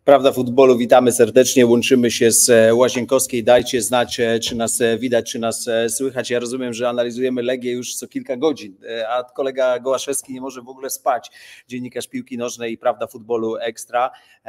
Prawda Futbolu, witamy serdecznie, łączymy się z Łazienkowskiej. Dajcie znać, czy nas widać, czy nas słychać. Ja rozumiem, że analizujemy Legię już co kilka godzin, a kolega Gołaszewski nie może w ogóle spać. Dziennikarz piłki nożnej i Prawda Futbolu Ekstra.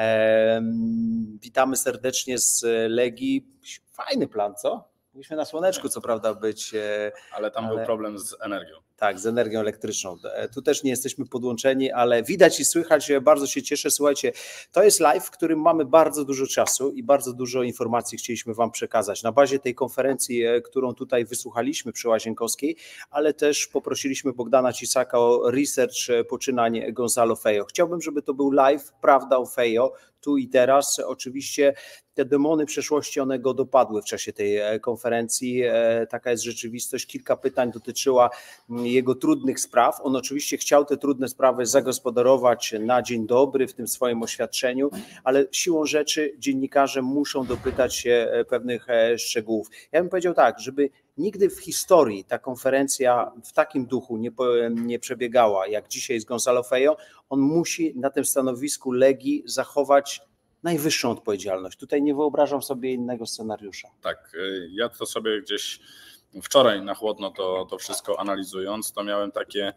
Witamy serdecznie z Legii. Fajny plan, co? Mogliśmy na słoneczku, co prawda, być. Ale tam był problem z energią. Tak, z energią elektryczną. Tu też nie jesteśmy podłączeni, ale widać i słychać, bardzo się cieszę. Słuchajcie, to jest live, w którym mamy bardzo dużo czasu i bardzo dużo informacji chcieliśmy Wam przekazać. Na bazie tej konferencji, którą tutaj wysłuchaliśmy przy Łazienkowskiej, ale też poprosiliśmy Bogdana Cisaka o research poczynań Gonzalo Fejo. Chciałbym, żeby to był live, prawda o Fejo, tu i teraz. Oczywiście te demony przeszłości, one go dopadły w czasie tej konferencji. Taka jest rzeczywistość. Kilka pytań dotyczyła jego trudnych spraw. On oczywiście chciał te trudne sprawy zagospodarować na dzień dobry w tym swoim oświadczeniu, ale siłą rzeczy dziennikarze muszą dopytać się pewnych szczegółów. Ja bym powiedział tak, żeby nigdy w historii ta konferencja w takim duchu nie przebiegała, jak dzisiaj z Gonzalo Fejo. On musi na tym stanowisku Legii zachować najwyższą odpowiedzialność. Tutaj nie wyobrażam sobie innego scenariusza. Tak, ja to sobie gdzieś wczoraj na chłodno to wszystko analizując, to miałem takie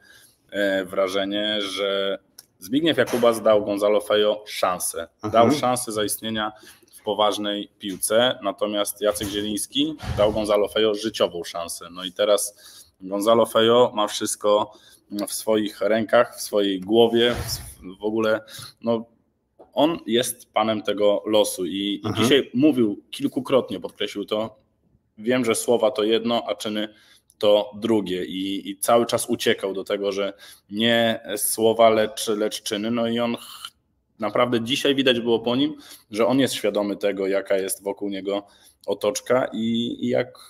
wrażenie, że Zbigniew Jakubas dał Gonzalo Fejo szansę. Dał szansę zaistnienia w poważnej piłce, natomiast Jacek Zieliński dał Gonzalo Fejo życiową szansę. No i teraz Gonzalo Fejo ma wszystko w swoich rękach, w swojej głowie, w ogóle no, on jest panem tego losu i dzisiaj mówił kilkukrotnie, podkreślił to, wiem, że słowa to jedno, a czyny to drugie i cały czas uciekał do tego, że nie słowa, lecz czyny. No i on naprawdę dzisiaj widać było po nim, że on jest świadomy tego, jaka jest wokół niego otoczka i jak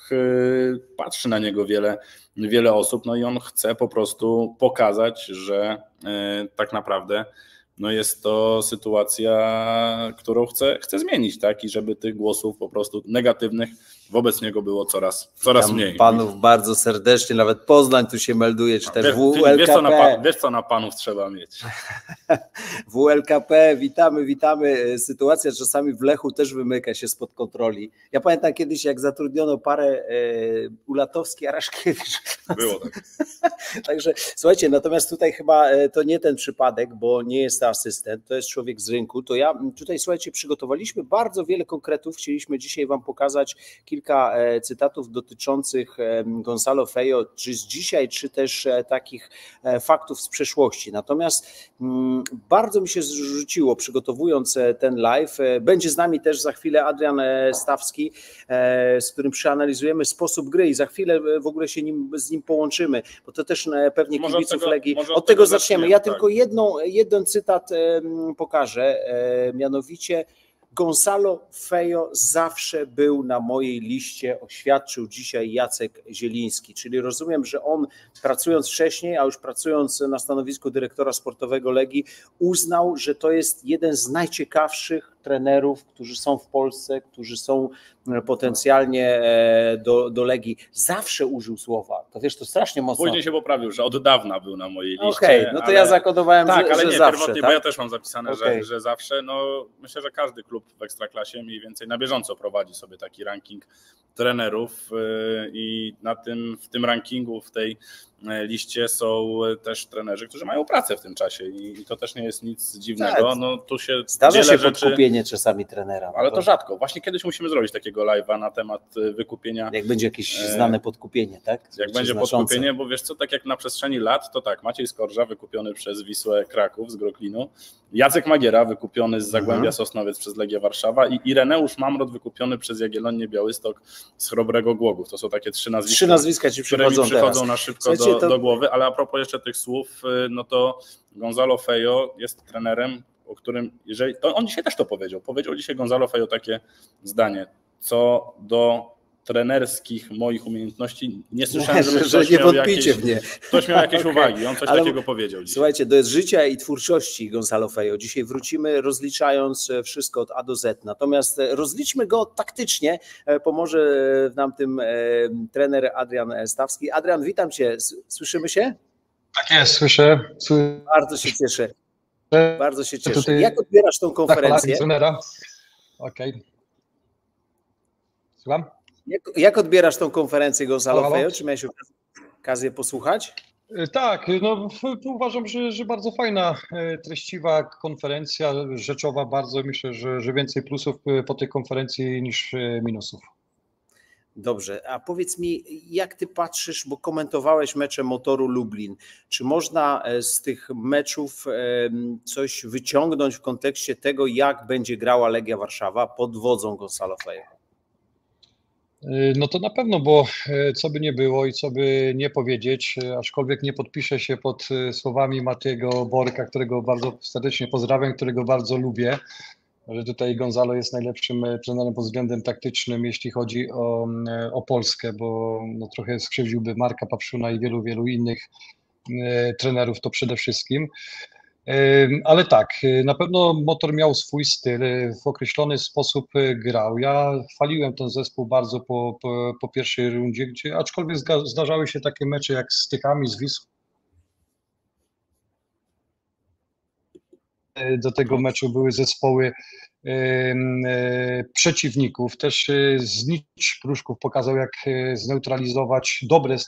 patrzy na niego wiele osób, no i on chce po prostu pokazać, że tak naprawdę no jest to sytuacja, którą chce zmienić, tak? I żeby tych głosów po prostu negatywnych wobec niego było coraz mniej. Panów bardzo serdecznie, nawet Poznań tu się melduje, czy też WLKP. Wiesz, co na panów trzeba mieć. WLKP, witamy. Sytuacja czasami w Lechu też wymyka się spod kontroli. Ja pamiętam kiedyś, jak zatrudniono parę Ulatowski, Araszkiewicz. Było tak. Także słuchajcie, natomiast tutaj chyba to nie ten przypadek, bo nie jest to asystent, to jest człowiek z rynku. To ja tutaj, słuchajcie, przygotowaliśmy bardzo wiele konkretów. Chcieliśmy dzisiaj Wam pokazać kilka cytatów dotyczących Gonzalo Fejo, czy z dzisiaj, czy też takich faktów z przeszłości. Natomiast bardzo mi się rzuciło, przygotowując ten live. Będzie z nami też za chwilę Adrian Stawski, z którym przeanalizujemy sposób gry i za chwilę w ogóle się z nim połączymy, bo to też pewnie kibiców Legii. Od tego zaczniemy. Ja tylko jeden cytat pokażę, mianowicie Gonzalo Fejo zawsze był na mojej liście, oświadczył dzisiaj Jacek Zieliński, czyli rozumiem, że on pracując wcześniej, a już pracując na stanowisku dyrektora sportowego Legii, uznał, że to jest jeden z najciekawszych trenerów, którzy są w Polsce, którzy są potencjalnie do Legii. Zawsze użył słowa, to wiesz, to strasznie mocno. Później się poprawił, że od dawna był na mojej liście. Okej, no to ja zakodowałem, tak, że ale nie, zawsze. Pierwotnie, tak? bo ja też mam zapisane, że zawsze. No, myślę, że każdy klub w Ekstraklasie mniej więcej na bieżąco prowadzi sobie taki ranking trenerów i w tym rankingu, w tej liście są też trenerzy, którzy mają pracę w tym czasie i to też nie jest nic dziwnego. Tak. No, tu się zdarza się podkupienie czasami trenera. Ale to rzadko. Właśnie kiedyś musimy zrobić takiego live'a na temat wykupienia. Jak będzie jakieś znane podkupienie, tak? Jak będzie podkupienie, bo wiesz co, tak jak na przestrzeni lat, to tak, Maciej Skorża wykupiony przez Wisłę Kraków z Groklinu, Jacek Magiera wykupiony z Zagłębia Sosnowiec przez Legię Warszawa i Ireneusz Mamrot wykupiony przez Jagiellonię Białystok z Chrobrego Głogów. To są takie trzy nazwiska ci które mi przychodzą teraz na szybko do głowy, ale a propos jeszcze tych słów, no to Gonzalo Fejo jest trenerem, o którym, to on dzisiaj też to powiedział dzisiaj Gonzalo Fejo takie zdanie, co do trenerskich moich umiejętności nie słyszałem, żeby ktoś miał jakieś uwagi, on coś takiego powiedział dzisiaj. Słuchajcie, do życia i twórczości Gonzalo Fejo. Dzisiaj wrócimy, rozliczając wszystko od A do Z, natomiast rozliczmy go taktycznie, pomoże nam tym trener Adrian Stawski. Adrian, witam Cię, słyszymy się? Tak jest, słyszę. Bardzo się cieszę. Bardzo się cieszę. Tutaj Jak odbierasz tą konferencję? Okej. Słucham? Jak odbierasz tą konferencję Gonzalo Fejo? Czy miałeś okazję posłuchać? Tak, no uważam, że bardzo fajna, treściwa konferencja, rzeczowa bardzo. Myślę, że więcej plusów po tej konferencji niż minusów. Dobrze, a powiedz mi, jak ty patrzysz, bo komentowałeś mecze Motoru Lublin, czy można z tych meczów coś wyciągnąć w kontekście tego, jak będzie grała Legia Warszawa pod wodzą Gonzalo Fejo? No to na pewno, bo co by nie było i co by nie powiedzieć, aczkolwiek nie podpiszę się pod słowami Matiego Borka, którego bardzo serdecznie pozdrawiam, którego bardzo lubię, że tutaj Gonzalo jest najlepszym trenerem pod względem taktycznym, jeśli chodzi o Polskę, bo no trochę skrzywdziłby Marka Papszuna i wielu innych trenerów, to przede wszystkim. Ale tak, na pewno Motor miał swój styl, w określony sposób grał. Ja chwaliłem ten zespół bardzo po pierwszej rundzie, gdzie aczkolwiek zdarzały się takie mecze jak z Tychami, z Wisłą. Do tego meczu były zespoły przeciwników. Też Znicz Pruszków pokazał, jak zneutralizować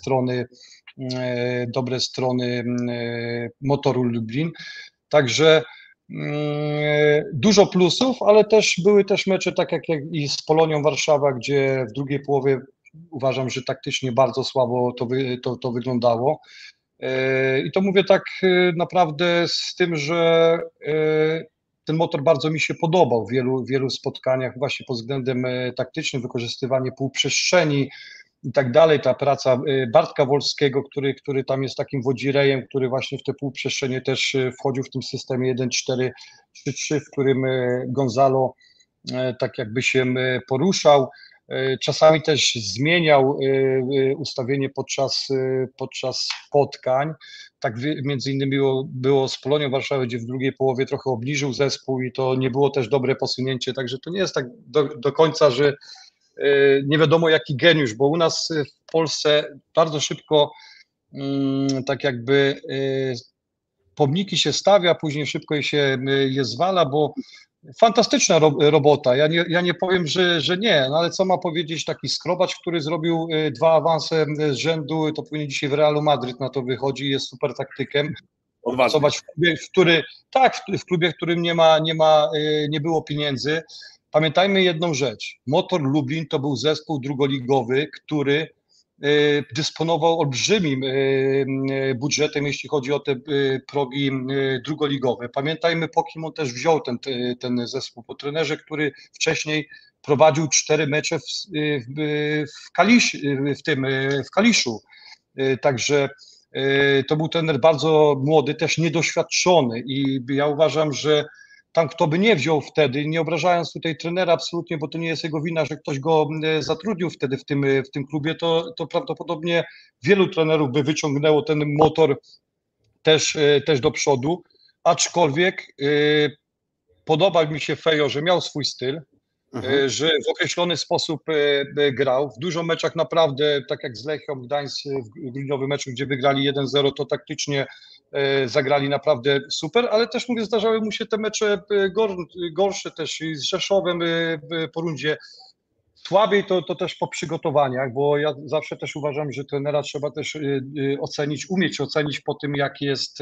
dobre strony Motoru Lublin. Także dużo plusów, ale też były też mecze tak jak i z Polonią Warszawa, gdzie w drugiej połowie uważam, że taktycznie bardzo słabo to wyglądało. I to mówię tak naprawdę z tym, że ten Motor bardzo mi się podobał w wielu spotkaniach właśnie pod względem taktycznym, wykorzystywanie półprzestrzeni i tak dalej, ta praca Bartka Wolskiego, który tam jest takim wodzirejem, który właśnie w te półprzestrzenie też wchodził w tym systemie 1-4-3-3, w którym Gonzalo tak jakby się poruszał. Czasami też zmieniał ustawienie podczas spotkań. Tak między innymi było z Polonią Warszawy, gdzie w drugiej połowie trochę obniżył zespół i to nie było też dobre posunięcie, także to nie jest tak do końca, że nie wiadomo jaki geniusz, bo u nas w Polsce bardzo szybko tak jakby pomniki się stawia, później szybko je zwala, bo fantastyczna robota, ja nie powiem, że nie, no ale co ma powiedzieć taki Skrobacz, który zrobił 2 awanse z rzędu, to powinien dzisiaj w Realu Madryt na to wychodzi, jest super taktykiem. Zobacz, w klubie, w którym nie było pieniędzy. Pamiętajmy jedną rzecz, Motor Lublin to był zespół drugoligowy, który dysponował olbrzymim budżetem, jeśli chodzi o te progi drugoligowe. Pamiętajmy, po kim on też wziął ten zespół, po trenerze, który wcześniej prowadził 4 mecze w Kaliszu. Także to był trener bardzo młody, też niedoświadczony i ja uważam, że tam kto by nie wziął wtedy, nie obrażając tutaj trenera absolutnie, bo to nie jest jego wina, że ktoś go zatrudnił wtedy w tym klubie, to prawdopodobnie wielu trenerów by wyciągnęło ten Motor też do przodu, aczkolwiek podoba mi się Fejo, że miał swój styl, że w określony sposób grał. W dużo meczach naprawdę, tak jak z Lechią Gdańsk w grudniowym meczu, gdzie wygrali 1-0, to taktycznie zagrali naprawdę super, ale też mówię, zdarzały mu się te mecze gorsze też i z Rzeszowem po rundzie. Słabiej to też po przygotowaniach, bo ja zawsze też uważam, że trenera trzeba też umieć ocenić po tym, jak jest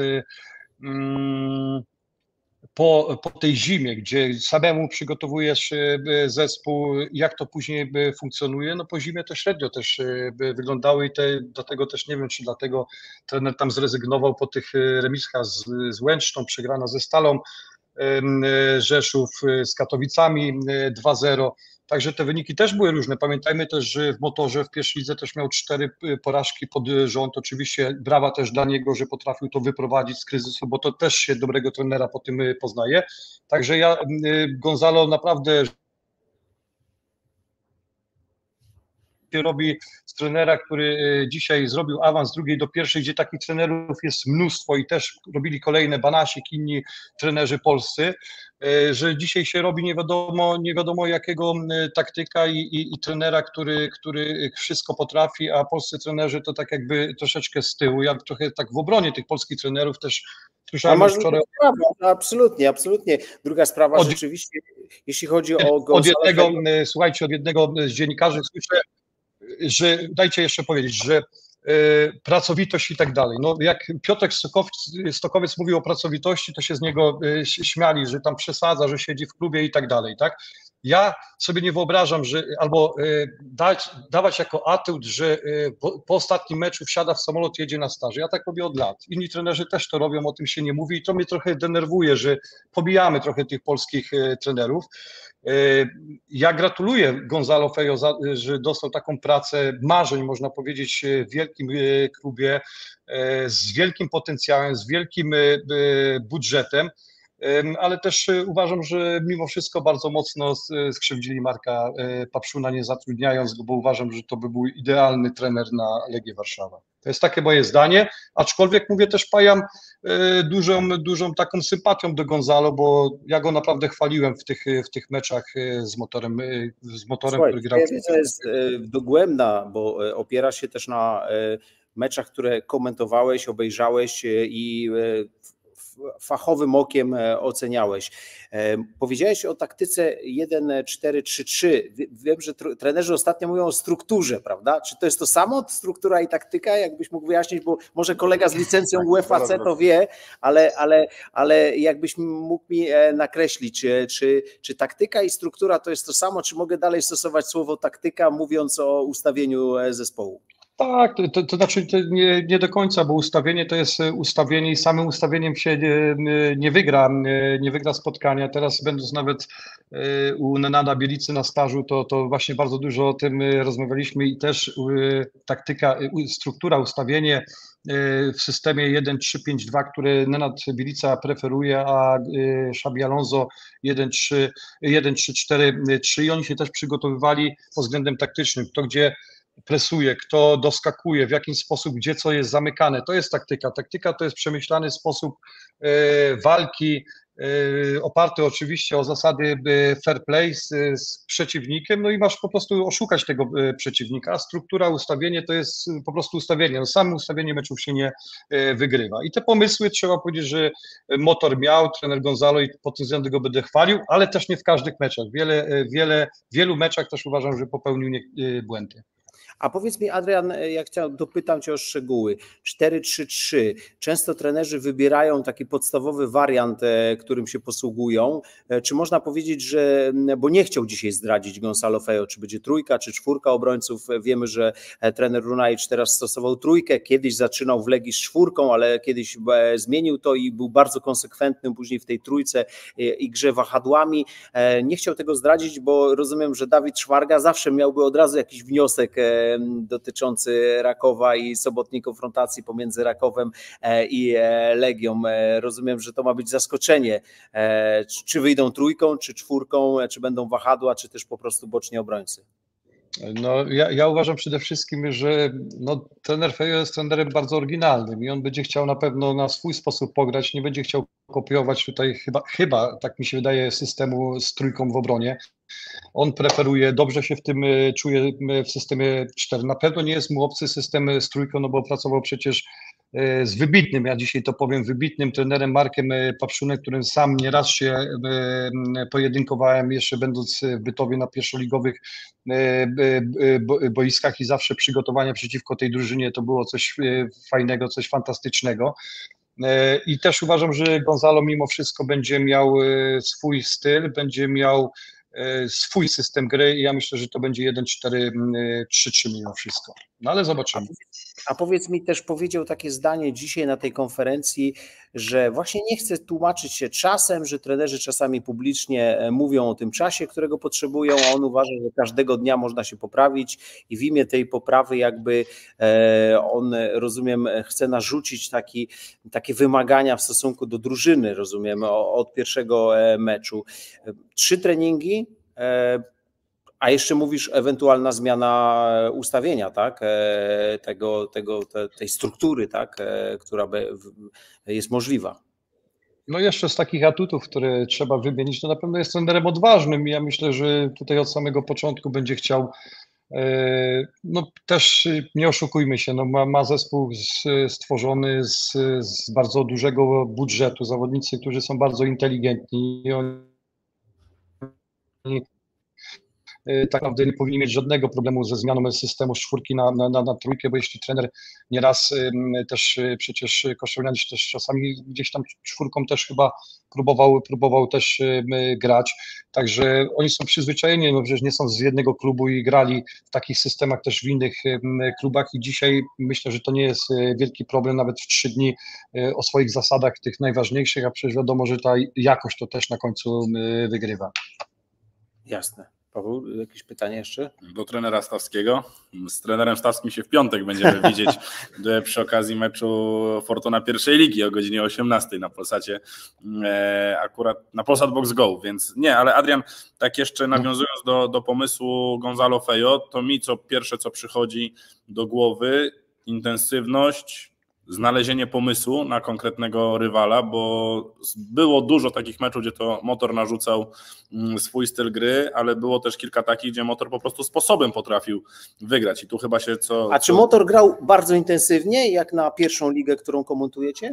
po tej zimie, gdzie samemu przygotowujesz zespół, jak to później funkcjonuje, no po zimie to średnio też wyglądały i dlatego też nie wiem, czy dlatego trener tam zrezygnował po tych remisach z Łęczną, przegrana ze Stalą Rzeszów, z Katowicami 2-0. Także te wyniki też były różne. Pamiętajmy też, że w Motorze w pierwszej lidze też miał 4 porażki pod rząd. Oczywiście brawa też dla niego, że potrafił to wyprowadzić z kryzysu, bo to też się dobrego trenera po tym poznaje. Także ja Gonzalo naprawdę robi z trenera, który dzisiaj zrobił awans z drugiej do pierwszej, gdzie takich trenerów jest mnóstwo i też robili kolejne Banasik, inni trenerzy polscy, że dzisiaj się robi nie wiadomo jakiego taktyka i trenera, który wszystko potrafi, a polscy trenerzy to tak jakby troszeczkę z tyłu. Ja trochę tak w obronie tych polskich trenerów też Słyszałem już wczoraj. Absolutnie, absolutnie. Druga sprawa, rzeczywiście, jeśli chodzi o słuchajcie, od jednego z dziennikarzy słyszę, że dajcie jeszcze powiedzieć, że pracowitość i tak dalej. No jak Piotrek Stokowiec mówił o pracowitości, to się z niego śmiali, że tam przesadza, że siedzi w klubie i tak dalej, tak? Ja sobie nie wyobrażam, że albo dawać jako atut, że po ostatnim meczu wsiada w samolot, jedzie na staż. Ja tak robię od lat. Inni trenerzy też to robią, o tym się nie mówi i to mnie trochę denerwuje, że pobijamy trochę tych polskich trenerów. Ja gratuluję Gonzalo Feio, że dostał taką pracę marzeń, można powiedzieć, w wielkim klubie, z wielkim potencjałem, z wielkim budżetem, ale też uważam, że mimo wszystko bardzo mocno skrzywdzili Marka Papszuna, nie zatrudniając go, bo uważam, że to by był idealny trener na Legię Warszawa. To jest takie moje zdanie, aczkolwiek mówię też pajam dużą taką sympatią do Gonzalo, bo ja go naprawdę chwaliłem w tych meczach z motorem, słuchaj, który grał. To jest dogłębna, bo opiera się też na meczach, które komentowałeś, obejrzałeś i fachowym okiem oceniałeś. Powiedziałeś o taktyce 1-4-3-3. Wiem, że trenerzy ostatnio mówią o strukturze, prawda? Czy to jest to samo, struktura i taktyka? Jakbyś mógł wyjaśnić, bo może kolega z licencją UEFA C to wie, ale jakbyś mógł mi nakreślić, czy taktyka i struktura to jest to samo, czy mogę dalej stosować słowo taktyka, mówiąc o ustawieniu zespołu? Tak, to znaczy to nie do końca, bo ustawienie to jest ustawienie i samym ustawieniem się nie wygra spotkania. Teraz będąc nawet u Nenada Bielicy na stażu, to właśnie bardzo dużo o tym rozmawialiśmy i też taktyka, struktura, ustawienie w systemie 1-3-5-2, który Nenad Bielica preferuje, a Xabi Alonso 1-3-4-3 i oni się też przygotowywali pod względem taktycznym, to gdzie presuje, kto doskakuje, w jaki sposób, gdzie co jest zamykane. To jest taktyka. Taktyka to jest przemyślany sposób walki, oparty oczywiście o zasady fair play z przeciwnikiem, no i masz po prostu oszukać tego przeciwnika, a struktura, ustawienie to jest po prostu ustawienie. No samo ustawienie meczów się nie wygrywa. I te pomysły trzeba powiedzieć, że motor miał, trener Gonzalo i pod tym względem go będę chwalił, ale też nie w każdych meczach. W wielu meczach też uważam, że popełnił błędy. A powiedz mi, Adrian, dopytam Cię o szczegóły. 4-3-3. Często trenerzy wybierają taki podstawowy wariant, którym się posługują. Czy można powiedzieć, że, bo nie chciał dzisiaj zdradzić Gonzalo Feio, czy będzie trójka, czy czwórka obrońców. Wiemy, że trener Runajicz teraz stosował trójkę, kiedyś zaczynał w Legii z czwórką, ale kiedyś zmienił to i był bardzo konsekwentny później w tej trójce i grze wahadłami. Nie chciał tego zdradzić, bo rozumiem, że Dawid Szwarga zawsze miałby od razu jakiś wniosek dotyczący Rakowa i sobotniej konfrontacji pomiędzy Rakowem i Legią. Rozumiem, że to ma być zaskoczenie. Czy wyjdą trójką, czy czwórką, czy będą wahadła, czy też po prostu boczni obrońcy? No, ja uważam przede wszystkim, że trener Feio jest trenerem bardzo oryginalnym i on będzie chciał na pewno na swój sposób pograć, nie będzie chciał kopiować tutaj chyba tak mi się wydaje, systemu z trójką w obronie. On preferuje, dobrze się w tym czuje w systemie 4. Na pewno nie jest mu obcy system z trójką, no bo pracował przecież z wybitnym, ja dzisiaj to powiem, wybitnym trenerem Markiem Papszunem, którym sam nieraz się pojedynkowałem, jeszcze będąc w Bytowie na pierwszoligowych boiskach i zawsze przygotowania przeciwko tej drużynie to było coś fajnego, coś fantastycznego. I też uważam, że Gonzalo mimo wszystko będzie miał swój styl, będzie miał swój system gry i ja myślę, że to będzie 1-4-3-3 mimo wszystko. No ale zobaczymy. A powiedz mi, też powiedział takie zdanie dzisiaj na tej konferencji, że właśnie nie chce tłumaczyć się czasem, że trenerzy czasami publicznie mówią o tym czasie, którego potrzebują, a on uważa, że każdego dnia można się poprawić i w imię tej poprawy jakby on, rozumiem, chce narzucić takie wymagania w stosunku do drużyny, rozumiem, od pierwszego meczu. 3 treningi, a jeszcze mówisz ewentualna zmiana ustawienia, tak? Tej struktury, tak? Która jest możliwa. No jeszcze z takich atutów, które trzeba wymienić, to na pewno jest trenerem odważnym i ja myślę, że tutaj od samego początku będzie chciał No też nie oszukujmy się, no ma zespół stworzony z bardzo dużego budżetu, zawodnicy, którzy są bardzo inteligentni i oni tak naprawdę nie powinni mieć żadnego problemu ze zmianą systemu z 4 na 3, bo jeśli trener nieraz też przecież Kosztownianic też czasami gdzieś tam 4 też chyba próbował też grać, także oni są przyzwyczajeni, no przecież nie są z jednego klubu i grali w takich systemach też w innych klubach i dzisiaj myślę, że to nie jest wielki problem nawet w 3 dni o swoich zasadach tych najważniejszych, a przecież wiadomo, że ta jakość to też na końcu wygrywa. Jasne. Paweł, jakieś pytanie jeszcze? Do trenera Stawskiego. Z trenerem Stawskim się w piątek będziemy widzieć przy okazji meczu Fortuna pierwszej ligi o godzinie 18 na Polsacie, akurat na Polsat Box Go, więc nie, ale Adrian, tak jeszcze nawiązując do pomysłu Gonzalo Feio, to mi pierwsze co przychodzi do głowy, intensywność, znalezienie pomysłu na konkretnego rywala, bo było dużo takich meczów, gdzie to Motor narzucał swój styl gry, ale było też kilka takich, gdzie Motor po prostu sposobem potrafił wygrać i tu chyba się czy Motor grał bardzo intensywnie, jak na pierwszą ligę, którą komentujecie?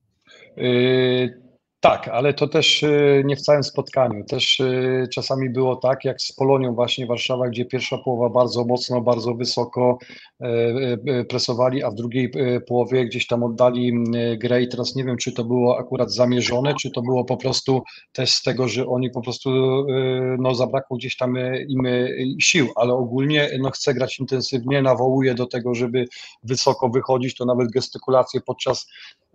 Tak, ale to też nie w całym spotkaniu. Też czasami było tak, jak z Polonią właśnie Warszawa, gdzie pierwsza połowa bardzo mocno, bardzo wysoko presowali, a w drugiej połowie gdzieś tam oddali grę i teraz nie wiem, czy to było akurat zamierzone, czy to było po prostu też z tego, że oni po prostu no, zabrakło gdzieś tam im sił, ale ogólnie no, chce grać intensywnie, nawołuje do tego, żeby wysoko wychodzić, to nawet gestykulacje podczas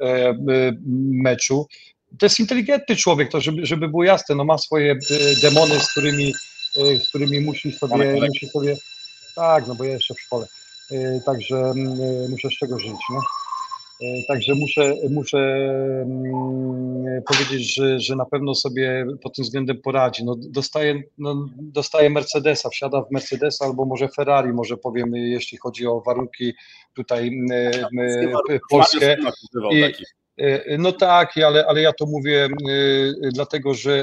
meczu. To jest inteligentny człowiek, to żeby było jasne, no ma swoje demony, z którymi musi sobie, tak, no bo ja jeszcze w szkole, także muszę z czego żyć, no. Także muszę powiedzieć, że na pewno sobie pod tym względem poradzi. No, dostaje Mercedesa, wsiada w Mercedesa albo może Ferrari, może powiem, jeśli chodzi o warunki tutaj polskie. No tak, ale ja to mówię dlatego, że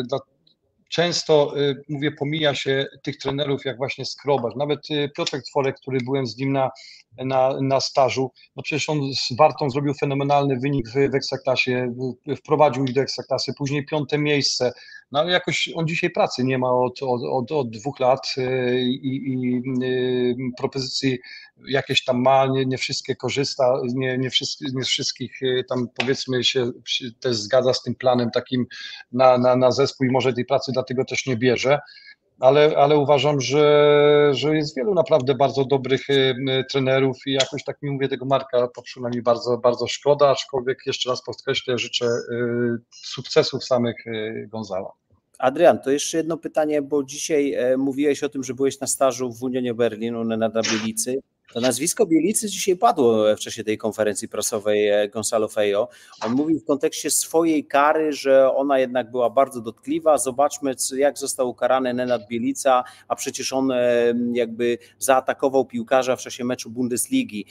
często, mówię, pomija się tych trenerów jak właśnie Skrobacz. Nawet Piotrek Tworek, który byłem z nim na stażu, no przecież on z Wartą zrobił fenomenalny wynik w Ekstraklasie, wprowadził ich do Ekstraklasy, później 5. miejsce, no ale jakoś on dzisiaj pracy nie ma od 2 lat i propozycji jakieś tam ma, nie wszystkie korzysta, nie wszystkich tam powiedzmy się też zgadza z tym planem takim na zespół i może tej pracy dlatego też nie bierze, ale uważam, że jest wielu naprawdę bardzo dobrych trenerów i jakoś tak mi mówię, tego Marka Papszuna mi bardzo, bardzo szkoda, aczkolwiek jeszcze raz podkreślę, życzę sukcesów samych Gonzala. Adrian, to jeszcze jedno pytanie, bo dzisiaj mówiłeś o tym, że byłeś na stażu w Unionie Berlin, Nenada Bielicy. To nazwisko Bielicy dzisiaj padło w czasie tej konferencji prasowej Gonzalo Feio. On mówił w kontekście swojej kary, że ona jednak była bardzo dotkliwa. Zobaczmy, jak został ukarany Nenad Bielica, a przecież on jakby zaatakował piłkarza w czasie meczu Bundesligi.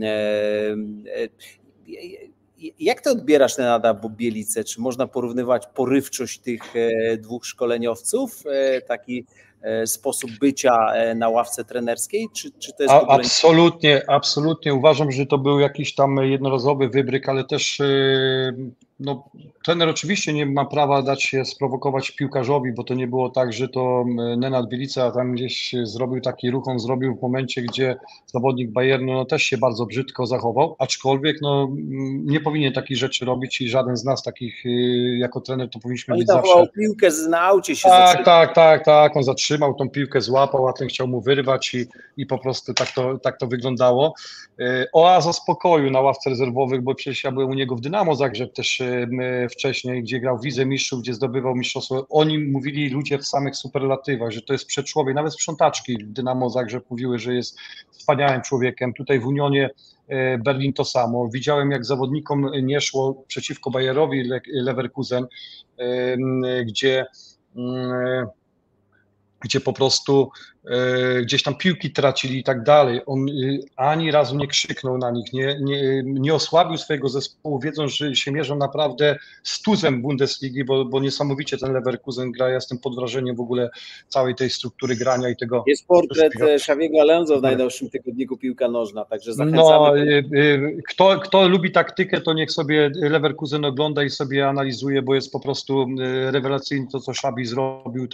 Jak ty odbierasz Nenada Bielicę? Czy można porównywać porywczość tych 2 szkoleniowców, taki sposób bycia na ławce trenerskiej, czy to jest w ogóle... Absolutnie. Uważam, że to był jakiś tam jednorazowy wybryk, ale też no, trener oczywiście nie ma prawa dać się sprowokować piłkarzowi, bo to nie było tak, że to Nenad Bielica tam gdzieś zrobił taki ruch, on zrobił w momencie, gdzie zawodnik Bayernu no, też się bardzo brzydko zachował, aczkolwiek no, nie powinien takich rzeczy robić i żaden z nas takich jako trener to powinniśmy być zawsze... Oni piłkę na aucie się Tak, on zatrzymał tą piłkę, złapał, a ten chciał mu wyrwać i po prostu tak to wyglądało. Oaza spokoju na ławce rezerwowych, bo przecież ja byłem u niego w Dynamo Zagrzeb też wcześniej, gdzie grał w Lidze Mistrzów, gdzie zdobywał mistrzostwo. Oni mówili ludzie w samych superlatywach, że to jest przedczłowiek, nawet sprzątaczki w Dynamo Zagrzeb mówiły, że jest wspaniałym człowiekiem. Tutaj w Unionie Berlin to samo. Widziałem, jak zawodnikom nie szło przeciwko Bayerowi Leverkusen, gdzie gdzie po prostu gdzieś tam piłki tracili i tak dalej. On ani razu nie krzyknął na nich, nie osłabił swojego zespołu, wiedząc, że się mierzą naprawdę z tuzem Bundesligi, bo niesamowicie ten Leverkusen gra. Ja jestem pod wrażeniem w ogóle całej tej struktury grania i tego. Jest portret Xaviego Alonso w najnowszym tygodniku Piłka Nożna, także zachęcamy. No, kto lubi taktykę, to niech sobie Leverkusen ogląda i sobie analizuje, bo jest po prostu rewelacyjnie to, co Xabi zrobił,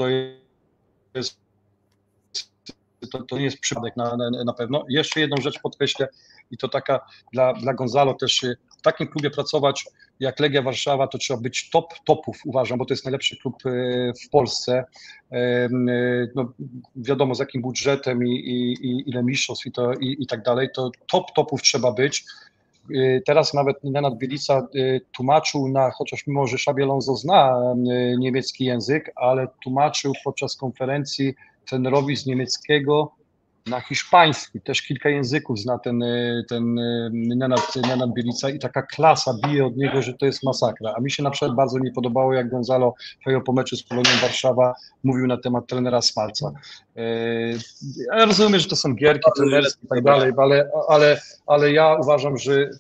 to nie jest przypadek na pewno. Jeszcze jedną rzecz podkreślę i to taka dla Gonzalo też, w takim klubie pracować jak Legia Warszawa, to trzeba być topów, uważam, bo to jest najlepszy klub w Polsce. No, wiadomo z jakim budżetem i ile mistrzostw i tak dalej, to topów trzeba być. Teraz nawet Nenad Bielica tłumaczył, chociaż mimo, że Xabi Alonso zna niemiecki język, ale tłumaczył podczas konferencji trenerowi z niemieckiego na hiszpański, też kilka języków zna ten Nenad Bielica i taka klasa bije od niego, że to jest masakra. A mi się na przykład bardzo nie podobało, jak Gonzalo Fejo po meczu z Polonią Warszawa mówił na temat trenera Smalca. Ja rozumiem, że to są gierki trenerskie i tak dalej, ale ja uważam, że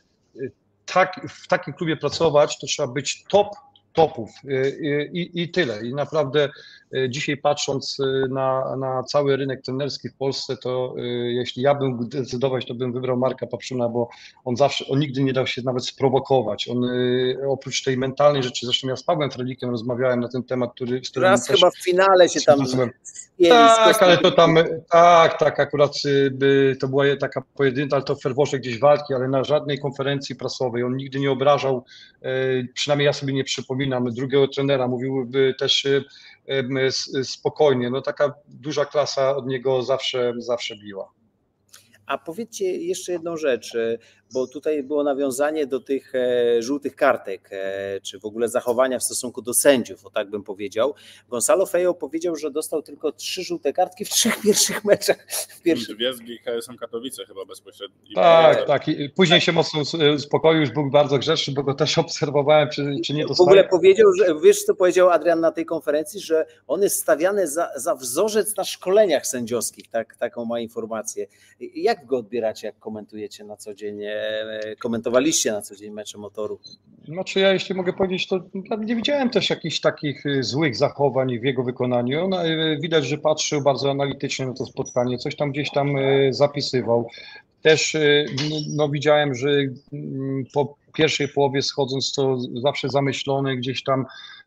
w takim klubie pracować, to trzeba być topów i tyle. I naprawdę dzisiaj patrząc na cały rynek trenerski w Polsce, to jeśli ja bym decydować, to bym wybrał Marka Papszuna, bo on nigdy nie dał się nawet sprowokować. On oprócz tej mentalnej rzeczy, zresztą ja z Pawłem Frelikiem rozmawiałem na ten temat, z którym raz chyba w finale się tam tak, ale to tam, tak, akurat to była taka pojedyncza, ale to w ferworze gdzieś walki, ale na żadnej konferencji prasowej. On nigdy nie obrażał, przynajmniej ja sobie nie przypominam, drugiego trenera, mówiłby też spokojnie. No taka duża klasa od niego zawsze biła. A powiedzcie jeszcze jedną rzecz, bo tutaj było nawiązanie do tych żółtych kartek, czy w ogóle zachowania w stosunku do sędziów, o tak bym powiedział. Gonzalo Fejo powiedział, że dostał tylko 3 żółte kartki w 3 pierwszych meczach. Dwie z GKS-em Katowice chyba bezpośrednio. Tak. I później się mocno uspokoił, już był bardzo grzeczny, bo go też obserwowałem, czy nie dostaje. W ogóle powiedział, że wiesz co powiedział Adrian na tej konferencji, że on jest stawiany za wzorzec na szkoleniach sędziowskich, taką ma informację. Jak go odbieracie, jak komentujecie na co dzień, komentowaliście na co dzień mecze Motoru? Znaczy ja, jeśli mogę powiedzieć, to nie widziałem też jakichś takich złych zachowań w jego wykonaniu. No, widać, że patrzył bardzo analitycznie na to spotkanie, coś tam gdzieś tam zapisywał. Też widziałem, że po pierwszej połowie schodząc, to zawsze zamyślony gdzieś tam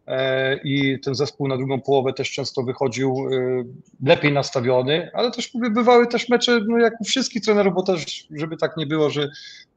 i ten zespół na drugą połowę też często wychodził lepiej nastawiony, ale też bywały też mecze, jak u wszystkich trenerów, bo też, żeby tak nie było, że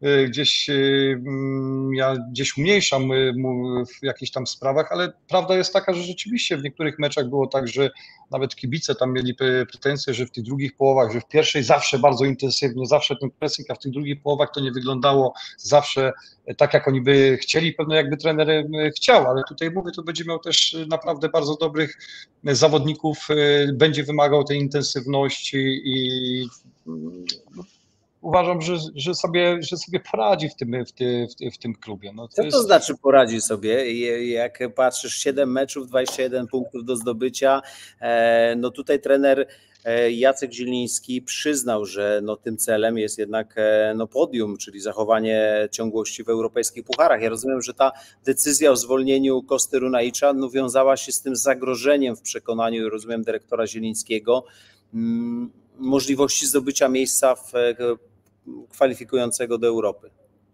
ja gdzieś umniejszam w jakichś tam sprawach, ale prawda jest taka, że rzeczywiście w niektórych meczach było tak, że nawet kibice tam mieli pretensje, że w tych drugich połowach, że w pierwszej zawsze bardzo intensywnie, zawsze ten pressing, a w tych drugich połowach to nie wyglądało zawsze tak, jak oni by chcieli, pewno jakby trener chciał, ale tutaj mówię, to będzie miał też naprawdę bardzo dobrych zawodników, będzie wymagał tej intensywności i uważam, że sobie poradzi w tym klubie. No, Co to znaczy poradzi sobie? Jak patrzysz, 7 meczów, 21 punktów do zdobycia, no tutaj trener Jacek Zieliński przyznał, że tym celem jest jednak podium, czyli zachowanie ciągłości w europejskich pucharach. Ja rozumiem, że ta decyzja o zwolnieniu Kosty Runajicza wiązała się z tym zagrożeniem w przekonaniu, rozumiem, dyrektora Zielińskiego, możliwości zdobycia miejsca kwalifikującego do Europy.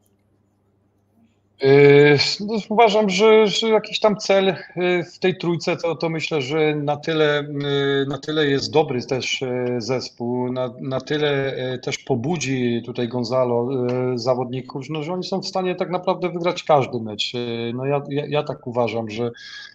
Uważam, że jakiś tam cel w tej trójce, to myślę, że na tyle jest dobry też zespół, na tyle też pobudzi tutaj Gonzalo zawodników, że oni są w stanie tak naprawdę wygrać każdy mecz. No ja tak uważam, że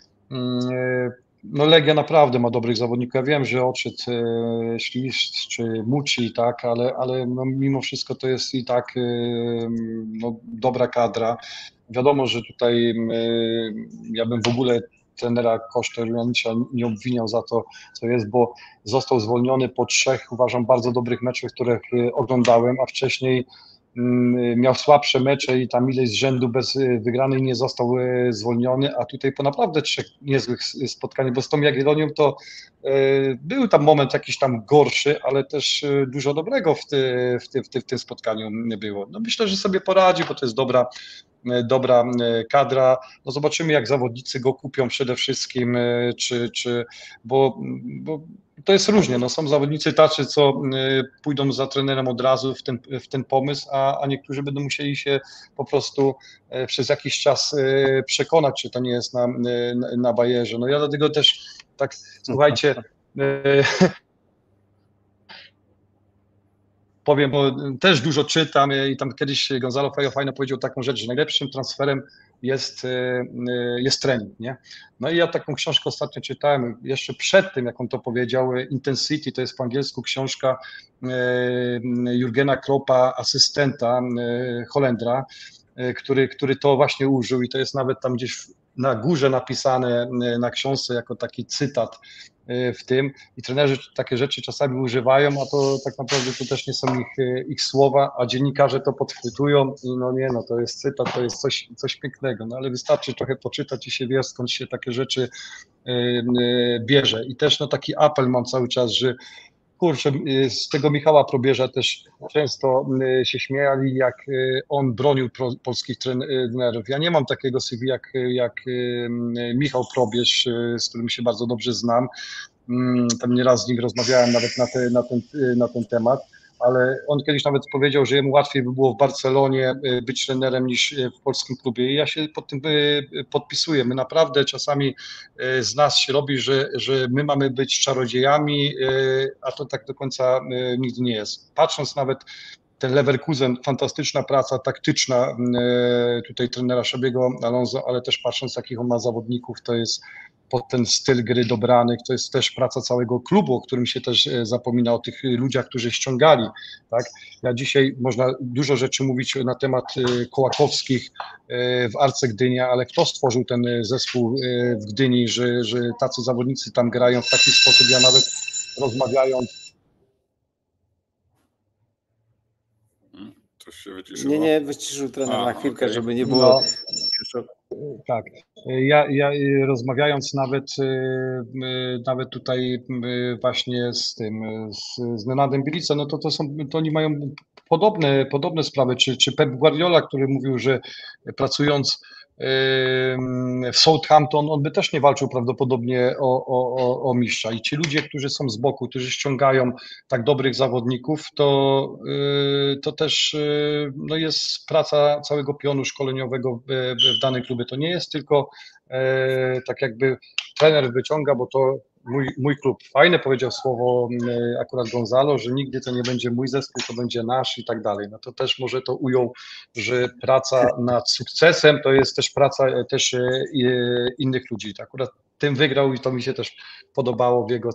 Legia naprawdę ma dobrych zawodników. Ja wiem, że odszedł Ślisz czy Muci, tak, ale mimo wszystko to jest i tak dobra kadra. Wiadomo, że tutaj ja bym w ogóle trenera Koszty Runanicza nie obwiniał za to, co jest, bo został zwolniony po 3, uważam, bardzo dobrych meczach, których oglądałem, a wcześniej miał słabsze mecze i tam ileś z rzędu bez wygranej nie został zwolniony, a tutaj po naprawdę 3 niezłych spotkań, bo z tą Jagiellonią to był tam moment jakiś tam gorszy, ale też dużo dobrego w tym spotkaniu było. No myślę, że sobie poradzi, bo to jest dobra kadra. No zobaczymy, jak zawodnicy go kupią przede wszystkim, bo to jest różnie. No są zawodnicy tacy, co pójdą za trenerem od razu w ten pomysł, a niektórzy będą musieli się po prostu przez jakiś czas przekonać, czy to nie jest na Bayerze. No ja dlatego też tak, słuchajcie, powiem, bo też dużo czytam i tam kiedyś Gonzalo Feio fajnie powiedział taką rzecz, że najlepszym transferem jest trening, nie? No i ja taką książkę ostatnio czytałem, jeszcze przed tym, jak on to powiedział, Intensity, to jest po angielsku książka Jurgena Kloppa, asystenta Holendra, który to właśnie użył i to jest nawet tam gdzieś na górze napisane na książce jako taki cytat w tym i trenerzy takie rzeczy czasami używają, a to tak naprawdę to też nie są ich słowa, a dziennikarze to podchwytują i no nie, no to jest cytat, to jest coś pięknego, no ale wystarczy trochę poczytać i się wie, skąd się takie rzeczy bierze i też no taki apel mam cały czas, że kurczę, z tego Michała Probierza też często się śmiali, jak on bronił polskich trenerów. Ja nie mam takiego CV jak Michał Probierz, z którym się bardzo dobrze znam. Tam nieraz z nim rozmawiałem nawet na ten temat, ale on kiedyś nawet powiedział, że jemu łatwiej by było w Barcelonie być trenerem niż w polskim klubie i ja się pod tym podpisuję. My naprawdę czasami z nas się robi, że my mamy być czarodziejami, a to tak do końca nigdy nie jest. Patrząc nawet ten Leverkusen, fantastyczna praca taktyczna tutaj trenera Xabiego Alonso, ale też patrząc jakich on ma zawodników, to jest pod ten styl gry dobranych, to jest też praca całego klubu, o którym się też zapomina, o tych ludziach, którzy ściągali, tak? Ja dzisiaj można dużo rzeczy mówić na temat Kołakowskich w Arce Gdynia, ale kto stworzył ten zespół w Gdyni, że tacy zawodnicy tam grają w taki sposób, ja nawet rozmawiając. Coś się wyciszyło? Nie, wyciszył trener na chwilkę, okay, żeby nie było... No, tak. Ja rozmawiając nawet tutaj właśnie z Nenadem Bilicą, no to oni mają podobne sprawy, czy Pep Guardiola, który mówił, że pracując w Southampton, on by też nie walczył prawdopodobnie o mistrza i ci ludzie, którzy są z boku, którzy ściągają tak dobrych zawodników, to też no jest praca całego pionu szkoleniowego w danym klubie. To nie jest tylko tak jakby trener wyciąga, bo to mój klub. Fajne powiedział słowo akurat Gonzalo, że nigdy to nie będzie mój zespół, to będzie nasz i tak dalej. No to też może to ujął, że praca nad sukcesem to jest też praca też innych ludzi. Akurat tym wygrał i to mi się też podobało w jego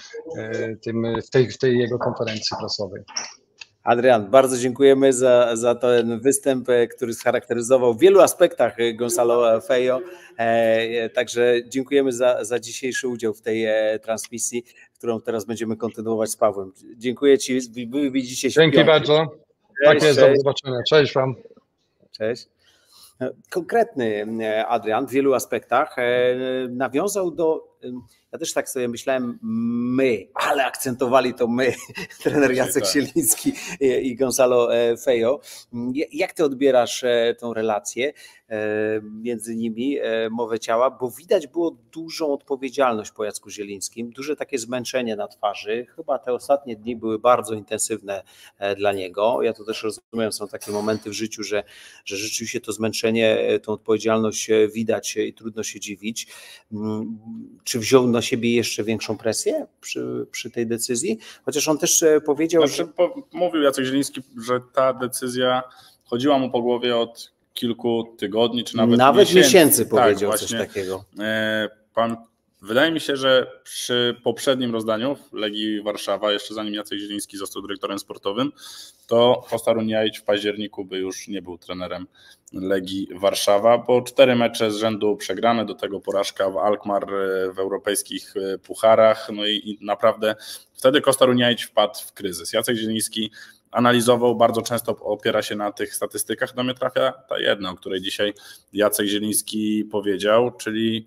w tej jego konferencji prasowej. Adrian, bardzo dziękujemy za ten występ, który scharakteryzował w wielu aspektach Gonzalo Feio. Także dziękujemy za dzisiejszy udział w tej transmisji, którą teraz będziemy kontynuować z Pawłem. Dziękuję Ci. Wy widzicie się. Dzięki bardzo. Tak jest, do zobaczenia. Cześć Wam. Cześć. Konkretny Adrian w wielu aspektach nawiązał do... Ja też tak sobie myślałem, ale akcentowali to trener Jacek Zieliński i Gonzalo Feio. Jak ty odbierasz tą relację między nimi, mowę ciała, bo widać było dużą odpowiedzialność po Jacku Zielińskim, duże takie zmęczenie na twarzy. Chyba te ostatnie dni były bardzo intensywne dla niego. Ja to też rozumiem, są takie momenty w życiu, że rzeczywiście to zmęczenie, tą odpowiedzialność widać i trudno się dziwić. Czy wziął na siebie jeszcze większą presję przy tej decyzji? Chociaż on też powiedział, że... Mówił Jacek Zieliński, że ta decyzja chodziła mu po głowie od kilku tygodni, czy nawet miesięcy powiedział tak, coś takiego. Wydaje mi się, że przy poprzednim rozdaniu w Legii Warszawa, jeszcze zanim Jacek Zieliński został dyrektorem sportowym, to Kostas Runjaić w październiku by już nie był trenerem Legii Warszawa, bo 4 mecze z rzędu przegrane, do tego porażka w Alkmaar w europejskich pucharach, no i naprawdę wtedy Kostas Runjaić wpadł w kryzys. Jacek Zieliński analizował, bardzo często opiera się na tych statystykach, do mnie trafia ta jedna, o której dzisiaj Jacek Zieliński powiedział, czyli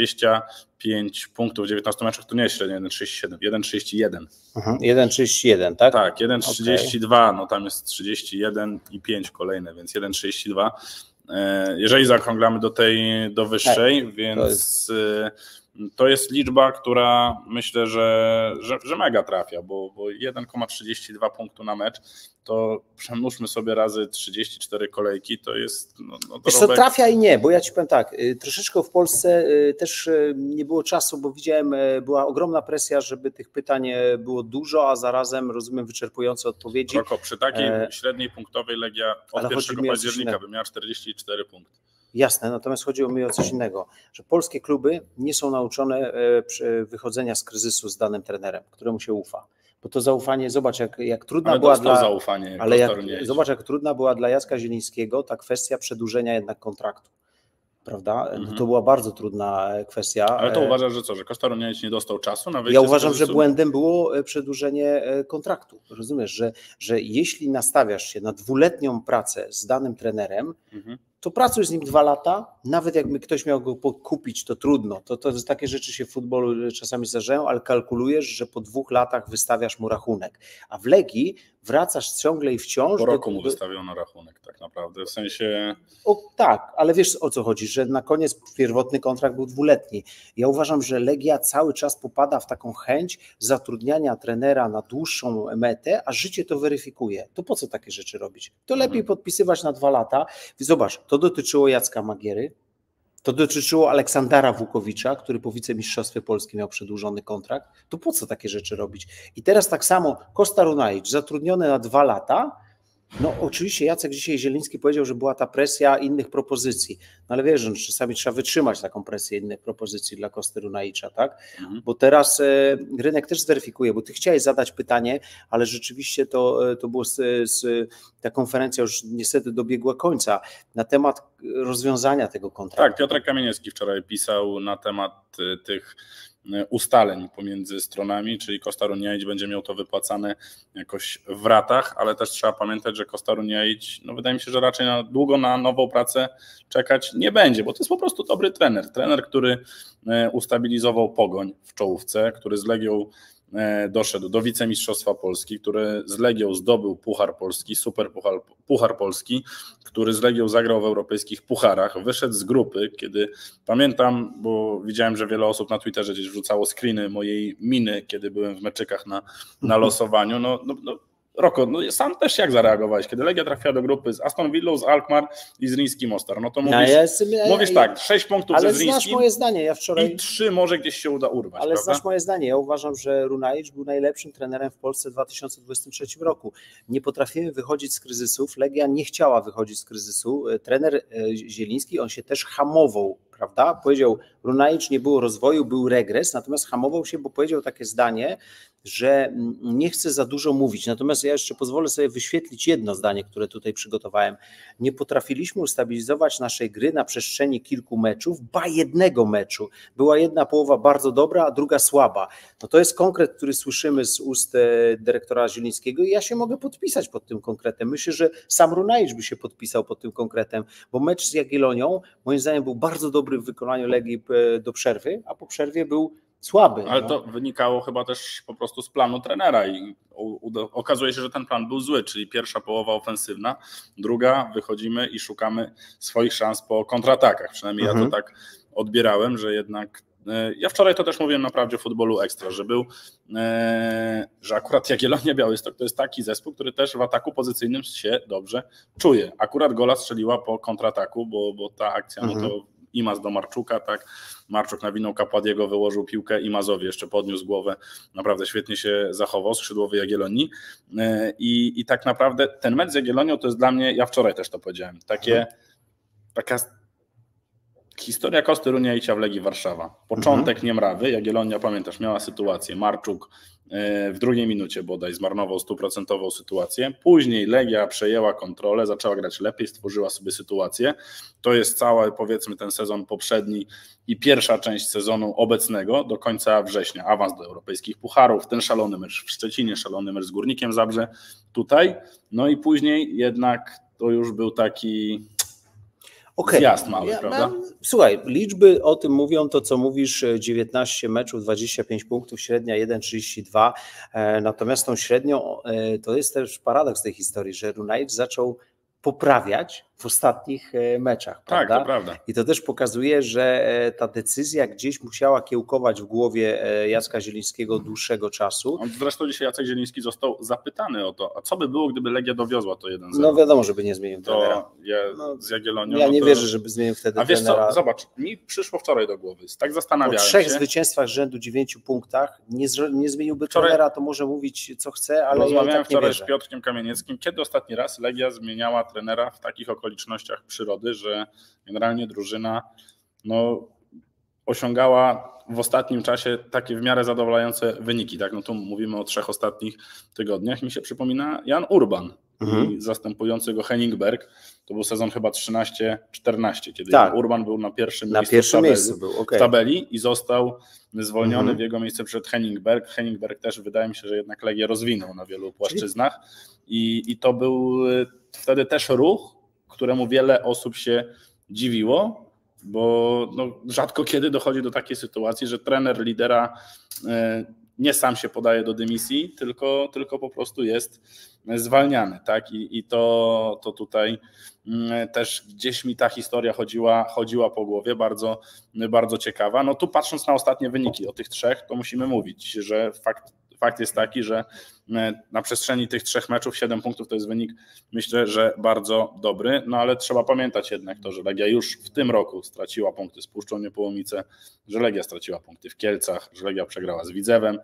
25 punktów w 19 meczach, to nie jest średnio 1,37, 1,31. 1,31, tak? Tak, 1,32, no tam jest 31,5 kolejne, więc 1,32. Jeżeli zaokrąglamy do wyższej, tak, więc to jest liczba, która myślę, że mega trafia, bo 1,32 punktu na mecz, to przemnóżmy sobie razy 34 kolejki, to jest... Wiesz co, trafia i nie, bo ja ci powiem tak, troszeczkę w Polsce też nie było czasu, bo widziałem, była ogromna presja, żeby tych pytań było dużo, a zarazem, rozumiem, wyczerpujące odpowiedzi. Przy takiej średniej punktowej Legia od 1 października by miała 44 punkty. Jasne, natomiast chodzi mi o coś innego, że polskie kluby nie są nauczone wychodzenia z kryzysu z danym trenerem, któremu się ufa. Bo to zaufanie, zobacz jak trudna ale była zobacz jak trudna była dla Jacka Zielińskiego ta kwestia przedłużenia jednak kontraktu. Prawda? To była bardzo trudna kwestia. Ale to uważasz, że co, że Kosta Rumianiec nie dostał czasu na wyjście? Ja uważam, że błędem było przedłużenie kontraktu. Rozumiesz, że jeśli nastawiasz się na 2-letnią pracę z danym trenerem, to pracuj z nim 2 lata, nawet jakby ktoś miał go kupić, to trudno. To takie rzeczy się w futbolu czasami zdarzają, ale kalkulujesz, że po 2 latach wystawiasz mu rachunek. A w Legii wracasz ciągle i wciąż... Po roku mu wystawiono rachunek tak naprawdę, w sensie... Tak, ale wiesz o co chodzi, że na koniec pierwotny kontrakt był 2-letni. Ja uważam, że Legia cały czas popada w taką chęć zatrudniania trenera na dłuższą metę, a życie to weryfikuje. To po co takie rzeczy robić? To lepiej podpisywać na 2 lata. Zobacz, to dotyczyło Jacka Magiery, to dotyczyło Aleksandra Wukowicza, który po wicemistrzostwie Polski miał przedłużony kontrakt. To po co takie rzeczy robić? I teraz tak samo Kosta Runajic, zatrudniony na 2 lata, no oczywiście Jacek dzisiaj Zieliński powiedział, że była ta presja innych propozycji, no ale wiesz, że czasami trzeba wytrzymać taką presję innych propozycji dla Kosty Runajicza, tak? Bo teraz rynek też zweryfikuje, bo ty chciałeś zadać pytanie, ale rzeczywiście to było ta konferencja już niestety dobiegła końca na temat rozwiązania tego kontraktu. Tak, Piotrek Kamieniecki wczoraj pisał na temat tych ustaleń pomiędzy stronami, czyli Kosta Rumianic będzie miał to wypłacane jakoś w ratach, ale też trzeba pamiętać, że Kosta Rumianic, no wydaje mi się, że raczej długo na nową pracę czekać nie będzie, bo to jest po prostu dobry trener, który ustabilizował Pogoń w czołówce, który z Legią doszedł do wicemistrzostwa Polski, który z Legią zdobył Puchar Polski, Puchar Polski, który z Legią zagrał w europejskich pucharach, wyszedł z grupy, kiedy pamiętam, bo widziałem, że wiele osób na Twitterze gdzieś wrzucało screeny mojej miny, kiedy byłem w meczykach na losowaniu, Roko, sam też jak zareagowałeś, kiedy Legia trafiła do grupy z Aston Villą, z Alkmaar i z Zrinjski Mostar, no to mówisz tak, 6 punktów ze Zrinjskim, ale znasz moje zdanie, ja wczoraj... i 3 może gdzieś się uda urwać. Ale prawda? Znasz moje zdanie, ja uważam, że Runajic był najlepszym trenerem w Polsce w 2023 roku. Nie potrafimy wychodzić z kryzysów, Legia nie chciała wychodzić z kryzysu, trener Zieliński, on się też hamował, prawda? Powiedział, Runajic nie było rozwoju, był regres, natomiast hamował się, bo powiedział takie zdanie, że nie chce za dużo mówić. Natomiast ja jeszcze pozwolę sobie wyświetlić jedno zdanie, które tutaj przygotowałem. Nie potrafiliśmy ustabilizować naszej gry na przestrzeni kilku meczów, jednego meczu. Była jedna połowa bardzo dobra, a druga słaba. No to jest konkret, który słyszymy z ust dyrektora Zielińskiego i ja się mogę podpisać pod tym konkretem. Myślę, że sam Runajic by się podpisał pod tym konkretem, bo mecz z Jagiellonią moim zdaniem był bardzo dobry w wykonaniu Legii do przerwy, a po przerwie był słaby. Ale to wynikało chyba też po prostu z planu trenera i okazuje się, że ten plan był zły, czyli pierwsza połowa ofensywna, druga wychodzimy i szukamy swoich szans po kontratakach. Przynajmniej ja to tak odbierałem, że jednak ja wczoraj to też mówiłem na Prawdzie Futbolu Ekstra, że akurat Jagiellonia Białystok to jest taki zespół, który też w ataku pozycyjnym się dobrze czuje. Akurat gola strzeliła po kontrataku, bo ta akcja, no to Imaz do Marczuka, tak, Marczuk nawinął Kapładiego, wyłożył piłkę, Imazowi jeszcze podniósł głowę, naprawdę świetnie się zachował, skrzydłowy Jagiellonii i tak naprawdę ten mecz z Jagiellonią to jest dla mnie, ja wczoraj też to powiedziałem, taka Historia Kosty Runiejcia w Legii Warszawa. Początek niemrawy, Jagiellonia, pamiętasz, miała sytuację. Marczuk w drugiej minucie bodaj zmarnował 100% sytuację. Później Legia przejęła kontrolę, zaczęła grać lepiej, stworzyła sobie sytuację. To jest cały, powiedzmy, ten sezon poprzedni i pierwsza część sezonu obecnego do końca września. Awans do europejskich pucharów, ten szalony mecz w Szczecinie, szalony mecz z Górnikiem Zabrze tutaj. No i później jednak to już był taki... zjazd mały, prawda? Słuchaj, liczby o tym mówią, to co mówisz, 19 meczów, 25 punktów, średnia 1,32, natomiast tą średnią, to jest też paradoks tej historii, że Runajcz zaczął poprawiać w ostatnich meczach, prawda? Tak, to prawda. I to też pokazuje, że ta decyzja gdzieś musiała kiełkować w głowie Jacka Zielińskiego od dłuższego czasu. Zresztą dzisiaj Jacek Zieliński został zapytany o to, a co by było, gdyby Legia dowiozła to 1-0? No wiadomo, żeby nie zmienił trenera. Z Jagiellonią. Ja nie wierzę, żeby zmienił wtedy trenera. A wiesz trenera. co, zobacz, mi przyszło wczoraj do głowy, tak zastanawiałem się. Po 3 zwycięstwach rzędu 9 punktach nie zmieniłby trenera, to może mówić co chce, ale rozmawiałem ja tak nie wczoraj wierzę. z Piotrkiem Kamienieckim, kiedy ostatni raz Legia zmieniała trenera w takich okolicznościach przyrody, że generalnie drużyna osiągała w ostatnim czasie takie w miarę zadowalające wyniki. Tak? No tu mówimy o 3 ostatnich tygodniach. Mi się przypomina Jan Urban i zastępujący go Henning Berg. To był sezon chyba 13-14, kiedy Jan Urban był na pierwszym miejscu w tabeli i został zwolniony w jego miejsce przed Henning Berg. Henning Berg też wydaje mi się, że jednak Legię rozwinął na wielu płaszczyznach i to był wtedy też ruch, któremu wiele osób się dziwiło, bo rzadko kiedy dochodzi do takiej sytuacji, że trener lidera nie sam się podaje do dymisji, tylko po prostu jest zwalniany. Tak? I to tutaj też gdzieś mi ta historia chodziła po głowie, bardzo, bardzo ciekawa. No tu patrząc na ostatnie wyniki o tych 3, to musimy mówić, że fakt jest taki, że na przestrzeni tych 3 meczów 7 punktów to jest wynik, myślę, że bardzo dobry, no ale trzeba pamiętać jednak to, że Legia już w tym roku straciła punkty z Puszczą Niepołomice, że Legia straciła punkty w Kielcach, że Legia przegrała z Widzewem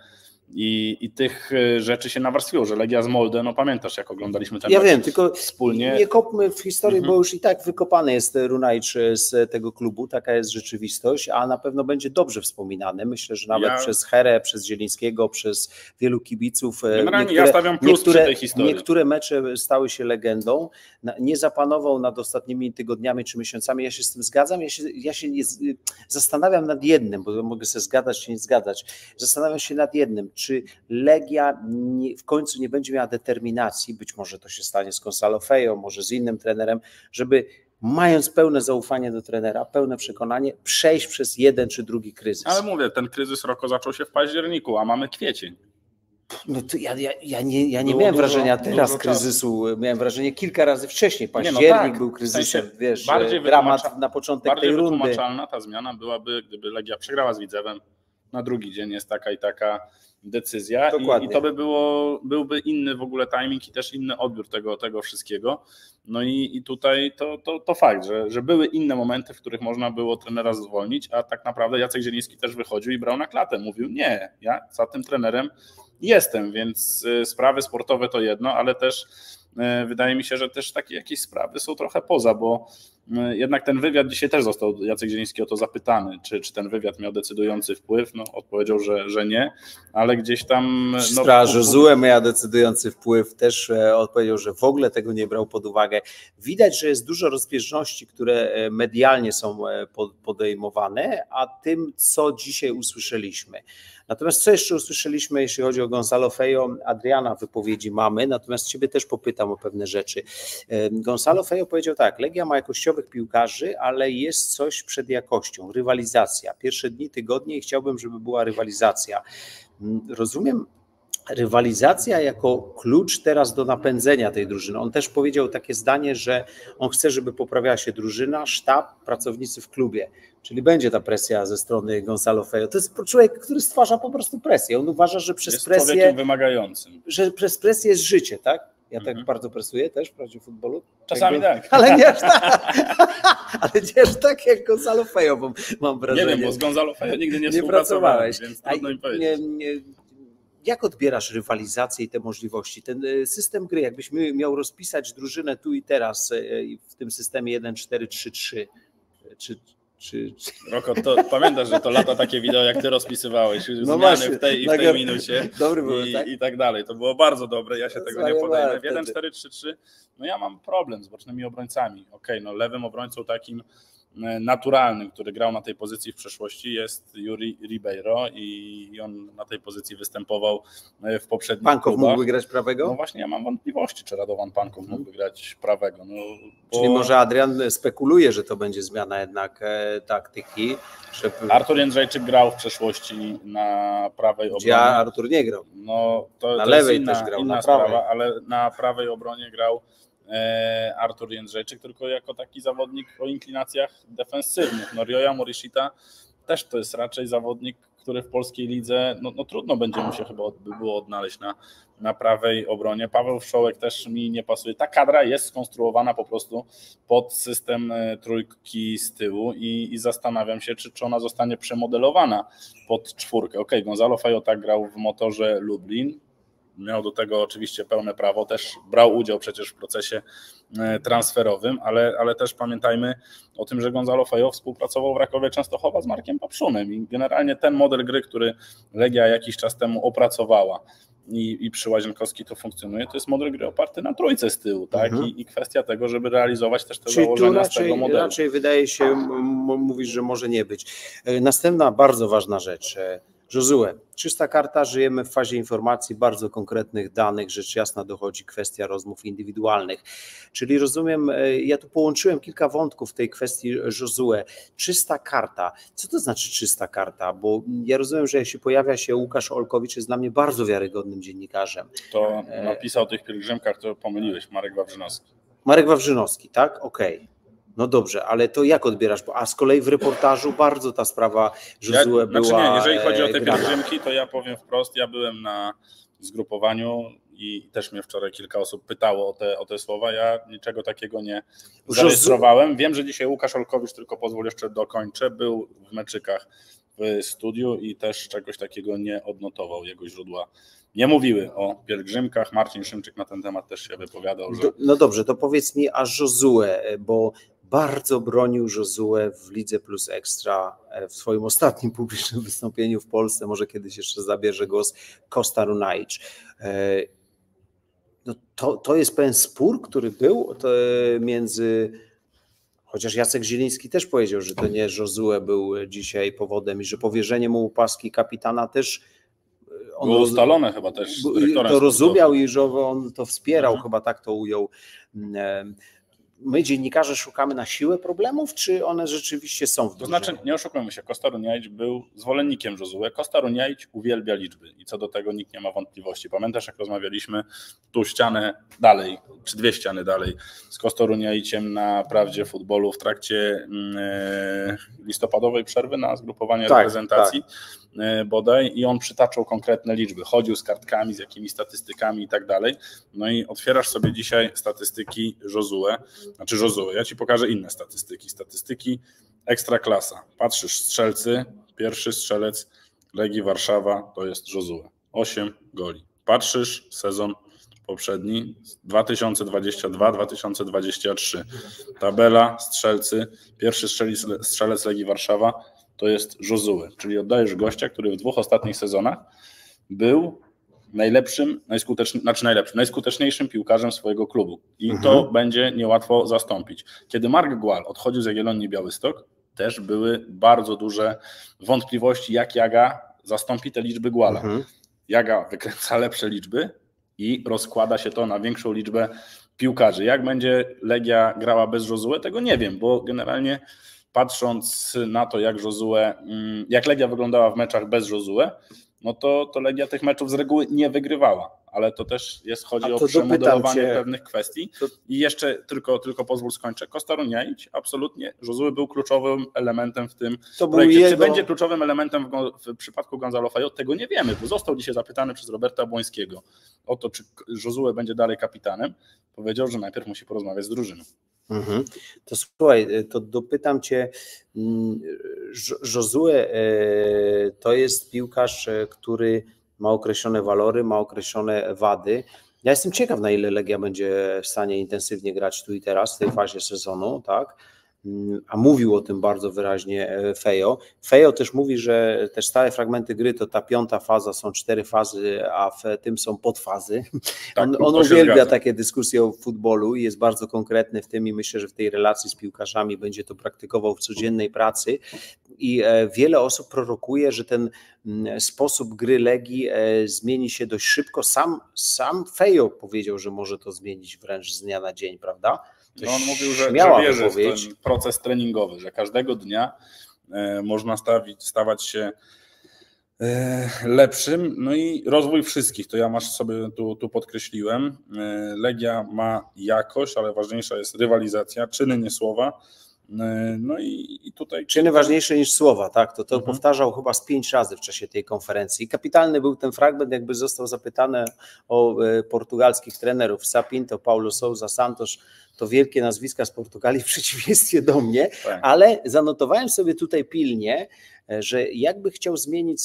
i tych rzeczy się nawarstwiło, że Legia z Molde, no pamiętasz jak oglądaliśmy ten mecz wiem, tylko wspólnie. Nie kopmy w historię, bo już i tak wykopany jest Runajcz z tego klubu, taka jest rzeczywistość, a na pewno będzie dobrze wspominany. Myślę, że nawet przez Herę, przez Zielińskiego, przez wielu kibiców. Generalnie ja stawiam plus przy tej historii. Niektóre mecze stały się legendą, nie zapanował nad ostatnimi tygodniami czy miesiącami, ja się z tym zgadzam, ja się zastanawiam nad jednym, bo mogę sobie zgadzać czy nie zgadzać, zastanawiam się nad jednym, czy Legia w końcu nie będzie miała determinacji, być może to się stanie z Gonzalo Fejo, może z innym trenerem, żeby mając pełne zaufanie do trenera, pełne przekonanie, przejść przez jeden czy drugi kryzys. Ale mówię, ten kryzys Roko zaczął się w październiku, a mamy kwiecień. No to ja nie miałem wrażenia teraz kryzysu, miałem wrażenie kilka razy wcześniej. Październik był kryzysem, wiesz, dramat na początek tej rundy. Bardziej wytłumaczalna ta zmiana byłaby, gdyby Legia przegrała z Widzewem, na drugi dzień jest taka i taka decyzja i to byłby inny w ogóle timing i też inny odbiór tego wszystkiego. No i tutaj to fakt, że były inne momenty, w których można było trenera zwolnić, a tak naprawdę Jacek Zieliński też wychodził i brał na klatę. Mówił, nie, ja za tym trenerem jestem, więc sprawy sportowe to jedno, ale też wydaje mi się, że też takie jakieś sprawy są trochę poza, bo jednak ten wywiad dzisiaj też został Jacek Zieliński o to zapytany, czy ten wywiad miał decydujący wpływ, no odpowiedział, że nie, ale gdzieś tam... Josue miał decydujący wpływ, też odpowiedział, że w ogóle tego nie brał pod uwagę. Widać, że jest dużo rozbieżności, które medialnie są podejmowane, a tym, co dzisiaj usłyszeliśmy. Natomiast co jeszcze usłyszeliśmy, jeśli chodzi o Gonzalo Fejo? Adriana wypowiedzi mamy, natomiast ciebie też popytam o pewne rzeczy. Gonzalo Fejo powiedział tak, Legia ma jakościowych piłkarzy, ale jest coś przed jakością, rywalizacja. Pierwsze dni, tygodnie i chciałbym, żeby była rywalizacja. Rozumiem, rywalizacja jako klucz teraz do napędzenia tej drużyny. On też powiedział takie zdanie, że on chce, żeby poprawiała się drużyna, sztab, pracownicy w klubie. Czyli będzie ta presja ze strony Gonzalo Fejo. To jest człowiek, który stwarza po prostu presję. On uważa, że przez jest presję... człowiekiem wymagającym. Że przez presję jest życie, tak? Ja tak bardzo presuję też w prawdziwym futbolu? Czasami tak. Ale nie aż tak. Ale nie aż tak jak Gonzalo Fejo, bo mam wrażenie. Nie wiem, bo z Gonzalo Fejo nigdy nie współpracowałem, więc trudno mi powiedzieć. Jak odbierasz rywalizację i te możliwości? Ten system gry, jakbyś miał rozpisać drużynę tu i teraz w tym systemie 1-4-3-3, czy Roko, to pamiętasz, że to lata takie wideo, jak ty rozpisywałeś, zmiany właśnie, w tej minucie tak? i tak dalej. To było bardzo dobre, ja się tego nie podejmę. W 1-4-3-3, no ja mam problem z bocznymi obrońcami. Okej, no lewym obrońcą takim naturalnym, który grał na tej pozycji w przeszłości, jest Yuri Ribeiro i on na tej pozycji występował w poprzednich Pankow klubach. Mógłby grać prawego? No właśnie, ja mam wątpliwości, czy Radovan Pankow mógłby grać prawego. No, Czyli może Adrian spekuluje, że to będzie zmiana jednak taktyki. Artur Jędrzejczyk grał w przeszłości na prawej obronie. Gdzie Artur nie grał. No, to lewej jest też grał, inna na sprawa, prawej. ale na prawej obronie grał Artur Jędrzejczyk, tylko jako taki zawodnik o inklinacjach defensywnych. No Ryoya Morishita też to jest raczej zawodnik, który w polskiej lidze, no trudno będzie mu się chyba było odnaleźć na prawej obronie. Paweł Wszołek też mi nie pasuje. Ta kadra jest skonstruowana po prostu pod system trójki z tyłu i zastanawiam się, czy ona zostanie przemodelowana pod czwórkę. Okej, Gonzalo Fejo tak grał w Motorze Lublin, miał do tego oczywiście pełne prawo, też brał udział przecież w procesie transferowym, ale też pamiętajmy o tym, że Gonzalo Fejo współpracował w Rakowie Częstochowa z Markiem Papszunem i generalnie ten model gry, który Legia jakiś czas temu opracowała i przy Łazienkowski to funkcjonuje, to jest model gry oparty na trójce z tyłu, tak? I kwestia tego, żeby realizować też te założenia z tego modelu. Raczej wydaje się, mówisz, że może nie być. Następna bardzo ważna rzecz. Josue, czysta karta, żyjemy w fazie informacji, bardzo konkretnych danych, rzecz jasna dochodzi kwestia rozmów indywidualnych. Czyli rozumiem, ja tu połączyłem kilka wątków w tej kwestii Josue. Czysta karta, co to znaczy czysta karta? Bo ja rozumiem, że jeśli pojawia się Łukasz Olkowicz, jest dla mnie bardzo wiarygodnym dziennikarzem. To napisał o tych pielgrzymkach, to pomyliłeś, Marek Wawrzynowski. Marek Wawrzynowski, tak? Okej. No dobrze, ale to jak odbierasz? A z kolei w reportażu bardzo ta sprawa Josue była Znaczy nie, jeżeli chodzi o te grana. pielgrzymki, to ja powiem wprost, ja byłem na zgrupowaniu i też mnie wczoraj kilka osób pytało o te słowa, ja niczego takiego nie zarejestrowałem. Wiem, że dzisiaj Łukasz Olkowicz, tylko pozwól jeszcze dokończę, był w Meczykach w studiu i też czegoś takiego nie odnotował, jego źródła nie mówiły o pielgrzymkach. Marcin Szymczyk na ten temat też się wypowiadał. Że... No dobrze, to powiedz mi, a Josue, bo bardzo bronił Josue w Lidze Plus Ekstra w swoim ostatnim publicznym wystąpieniu w Polsce, może kiedyś jeszcze zabierze głos Kosta Runaić. No to jest pewien spór, który był między, chociaż Jacek Zieliński też powiedział, że to nie Josue był dzisiaj powodem i że powierzenie mu paski kapitana też było ustalone chyba też z dyrektorem. To rozumiał i że on to wspierał, chyba tak to ujął. My, dziennikarze, szukamy na siłę problemów, czy one rzeczywiście są w drużynie? To znaczy, nie oszukujmy się, Kosta Runaić był zwolennikiem Josue. Kosta Runaić uwielbia liczby i co do tego nikt nie ma wątpliwości. Pamiętasz, jak rozmawialiśmy tu ścianę dalej, czy 2 ściany dalej z Kostą Runaićem na Prawdzie Futbolu w trakcie listopadowej przerwy na zgrupowanie reprezentacji bodaj i on przytaczał konkretne liczby, chodził z kartkami, z jakimiś statystykami i tak dalej. No i otwierasz sobie dzisiaj statystyki Josue, ja ci pokażę inne statystyki Ekstraklasa. Patrzysz, strzelcy, pierwszy strzelec Legii Warszawa to jest Josue, 8 goli. Patrzysz, sezon poprzedni 2022-2023. Tabela, strzelcy, pierwszy strzelec Legii Warszawa to jest Josue, czyli oddajesz gościa, który w 2 ostatnich sezonach był najskuteczniejszym piłkarzem swojego klubu i to będzie niełatwo zastąpić. Kiedy Mark Gual odchodził z Jagiellonii Białystok, też były bardzo duże wątpliwości, jak Jaga zastąpi te liczby Guala. Jaga wykręca lepsze liczby i rozkłada się to na większą liczbę piłkarzy. Jak będzie Legia grała bez Josue, tego nie wiem, bo generalnie patrząc na to, jak Legia wyglądała w meczach bez Josue, no to Legia tych meczów z reguły nie wygrywała, ale to też chodzi o przemodelowanie pewnych kwestii. I jeszcze tylko pozwól skończę. Kosta Runaić, absolutnie, Josue był kluczowym elementem w tym projekcie. Czy będzie kluczowym elementem w przypadku Gonzalo Fejo? Tego nie wiemy, bo został dzisiaj zapytany przez Roberta Błońskiego o to, czy Josue będzie dalej kapitanem. Powiedział, że najpierw musi porozmawiać z drużyną. To słuchaj, to dopytam Cię, Josue to jest piłkarz, który ma określone walory, ma określone wady. Ja jestem ciekaw, na ile Legia będzie w stanie intensywnie grać tu i teraz, w tej fazie sezonu, tak? a mówił o tym bardzo wyraźnie Fejo. Fejo też mówi, że te stałe fragmenty gry to ta 5. faza, są 4 fazy, a w tym są podfazy. Tak, on uwielbia takie dyskusje o futbolu i jest bardzo konkretny w tym i myślę, że w tej relacji z piłkarzami będzie to praktykował w codziennej pracy i wiele osób prorokuje, że ten sposób gry Legii zmieni się dość szybko. Sam Fejo powiedział, że może to zmienić wręcz z dnia na dzień, prawda? No on mówił, że wierzy w ten proces treningowy, że każdego dnia można stawać się lepszym, no i rozwój wszystkich, to ja masz sobie tu podkreśliłem. Legia ma jakość, ale ważniejsza jest rywalizacja, czyny, nie słowa. No i tutaj... Czyny ważniejsze niż słowa, tak, to powtarzał chyba z 5 razy w czasie tej konferencji. Kapitalny był ten fragment, jakby został zapytany o portugalskich trenerów, Sapinto, Paulo Sousa Santos, to wielkie nazwiska z Portugalii w przeciwieństwie do mnie, tak. Ale zanotowałem sobie tutaj pilnie, że jakby chciał zmienić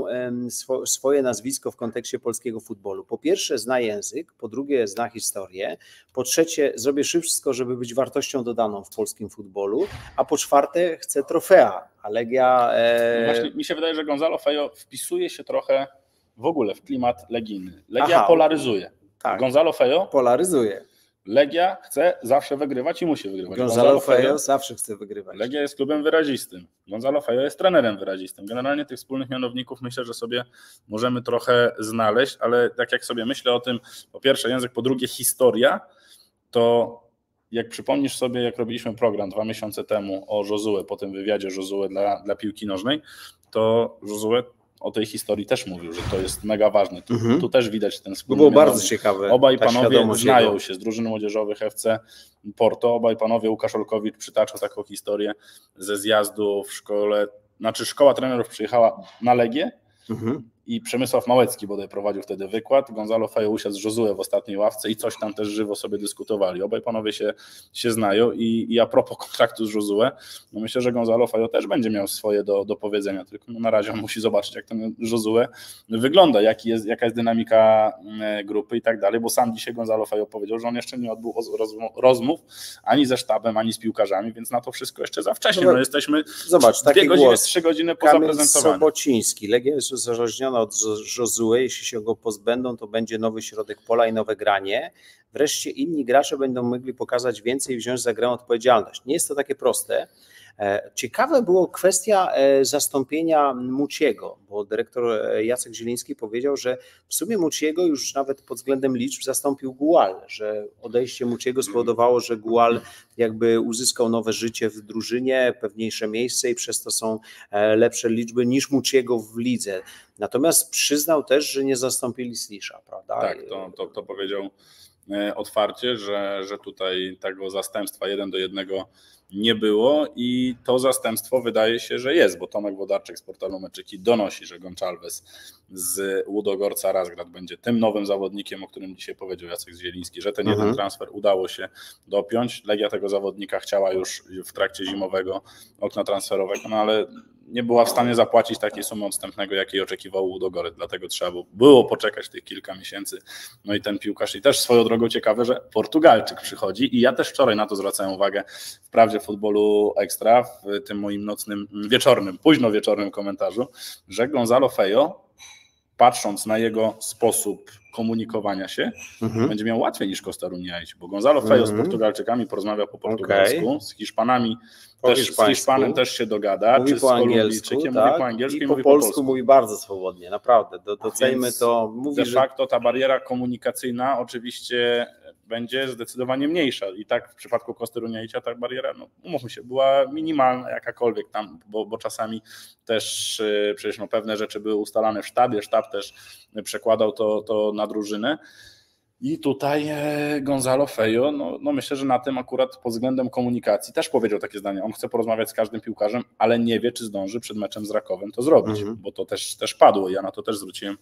swoje nazwisko w kontekście polskiego futbolu. Po pierwsze zna język, po drugie zna historię, po trzecie zrobię wszystko, żeby być wartością dodaną w polskim futbolu, a po czwarte chce trofea, a Legia... Właśnie mi się wydaje, że Gonzalo Fejo wpisuje się trochę w ogóle w klimat legijny. Legia polaryzuje. Tak, Gonzalo Fejo polaryzuje. Legia chce zawsze wygrywać i musi wygrywać. Gonzalo Fejo zawsze chce wygrywać. Legia jest klubem wyrazistym. Gonzalo Fejo jest trenerem wyrazistym. Generalnie tych wspólnych mianowników myślę, że sobie możemy trochę znaleźć, ale tak jak sobie myślę o tym, po pierwsze język, po drugie historia, to jak przypomnisz sobie, jak robiliśmy program 2 miesiące temu o Josue, po tym wywiadzie Josue dla piłki nożnej, to Josue o tej historii też mówił, że to jest mega ważne. Tu też widać ten wspólny było bardzo ciekawe. Obaj panowie znają się z drużyny młodzieżowych FC Porto. Obaj panowie, Łukasz Olkowicz przytaczał taką historię ze zjazdu w szkole, znaczy szkoła trenerów przyjechała na Legię i Przemysław Małecki bodaj prowadził wtedy wykład. Gonzalo Fejo usiadł z Josue w ostatniej ławce i coś tam też żywo sobie dyskutowali. Obaj panowie się znają i a propos kontraktu z Josue, no myślę, że Gonzalo Fejo też będzie miał swoje do powiedzenia, tylko na razie on musi zobaczyć, jak ten Josue wygląda, jaka jest dynamika grupy i tak dalej, bo sam dzisiaj Gonzalo Fejo powiedział, że on jeszcze nie odbył rozmów ani ze sztabem, ani z piłkarzami, więc na to wszystko jeszcze za wcześnie. No jesteśmy 2 godziny, 3 godziny po zaprezentowaniu. Sobociński. Legia jest uzależniona od Josue, jeśli się go pozbędą, to będzie nowy środek pola i nowe granie. Wreszcie inni gracze będą mogli pokazać więcej i wziąć za grę odpowiedzialność. Nie jest to takie proste. Ciekawa była kwestia zastąpienia Muciego, bo dyrektor Jacek Zieliński powiedział, że w sumie Muciego już nawet pod względem liczb zastąpił Gual, że odejście Muciego spowodowało, że Gual jakby uzyskał nowe życie w drużynie, pewniejsze miejsce i przez to są lepsze liczby niż Muciego w lidze. Natomiast przyznał też, że nie zastąpili Slisza, prawda? Tak, to powiedział otwarcie, że tutaj tego zastępstwa 1:1 nie było i to zastępstwo wydaje się, że jest, bo Tomek Wodarczyk z portalu Meczyki donosi, że Goncalves z Łudogorca Razgrad będzie tym nowym zawodnikiem, o którym dzisiaj powiedział Jacek Zieliński, że ten jeden transfer udało się dopiąć. Legia tego zawodnika chciała już w trakcie zimowego okna transferowego, no ale nie była w stanie zapłacić takiej sumy odstępnego, jakiej oczekiwał Łudogorec, dlatego trzeba było poczekać tych kilka miesięcy. No i ten piłkarz, i też swoją drogą ciekawe, że Portugalczyk przychodzi i ja też wczoraj na to zwracałem uwagę w Prawdzie Futbolu Ekstra, w tym moim nocnym, późno wieczornym komentarzu, że Gonzalo Fejo, patrząc na jego sposób komunikowania się, będzie miał łatwiej niż Costa Runiaić, bo Gonzalo Fejo z Portugalczykami porozmawiał po portugalsku, z Hiszpanami z Hiszpanem też się dogada, mówi czy z Kolumbijczykiem, mówi po angielsku i po polsku mówi bardzo swobodnie, naprawdę, doceńmy to. Mówi, de facto ta bariera komunikacyjna oczywiście będzie zdecydowanie mniejsza i tak w przypadku Costy Runiaicia ta bariera, no umówmy się, była minimalna jakakolwiek tam, bo czasami też przecież pewne rzeczy były ustalane w sztabie, sztab też przekładał to na drużynę. I tutaj Gonzalo Fejo, no myślę, że na tym akurat pod względem komunikacji też powiedział takie zdanie. On chce porozmawiać z każdym piłkarzem, ale nie wie, czy zdąży przed meczem z Rakowem to zrobić, bo to też padło. Ja na to też zwróciłem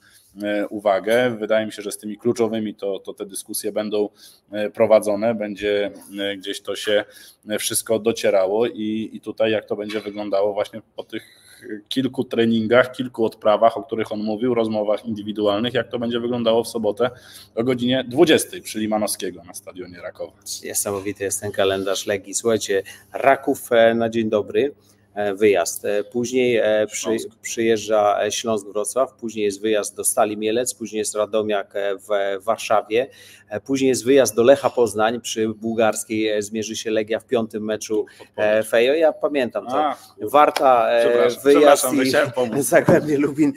uwagę. Wydaje mi się, że z tymi kluczowymi to te dyskusje będą prowadzone, będzie gdzieś to się wszystko docierało i tutaj jak to będzie wyglądało właśnie po tych tych kilku treningach, kilku odprawach, o których on mówił, rozmowach indywidualnych, jak to będzie wyglądało w sobotę o godzinie 20 przy Limanowskiego na stadionie Rakowa. Niesamowity jest ten kalendarz Legii. Słuchajcie, Raków na dzień dobry, wyjazd. Później przyjeżdża Śląsk-Wrocław, później jest wyjazd do Stali Mielec, później jest Radomiak w Warszawie, później jest wyjazd do Lecha Poznań, przy bułgarskiej zmierzy się Legia w 5. meczu Fejo. Ja pamiętam to. Warta, wyjazd i Zagłębie Lubin.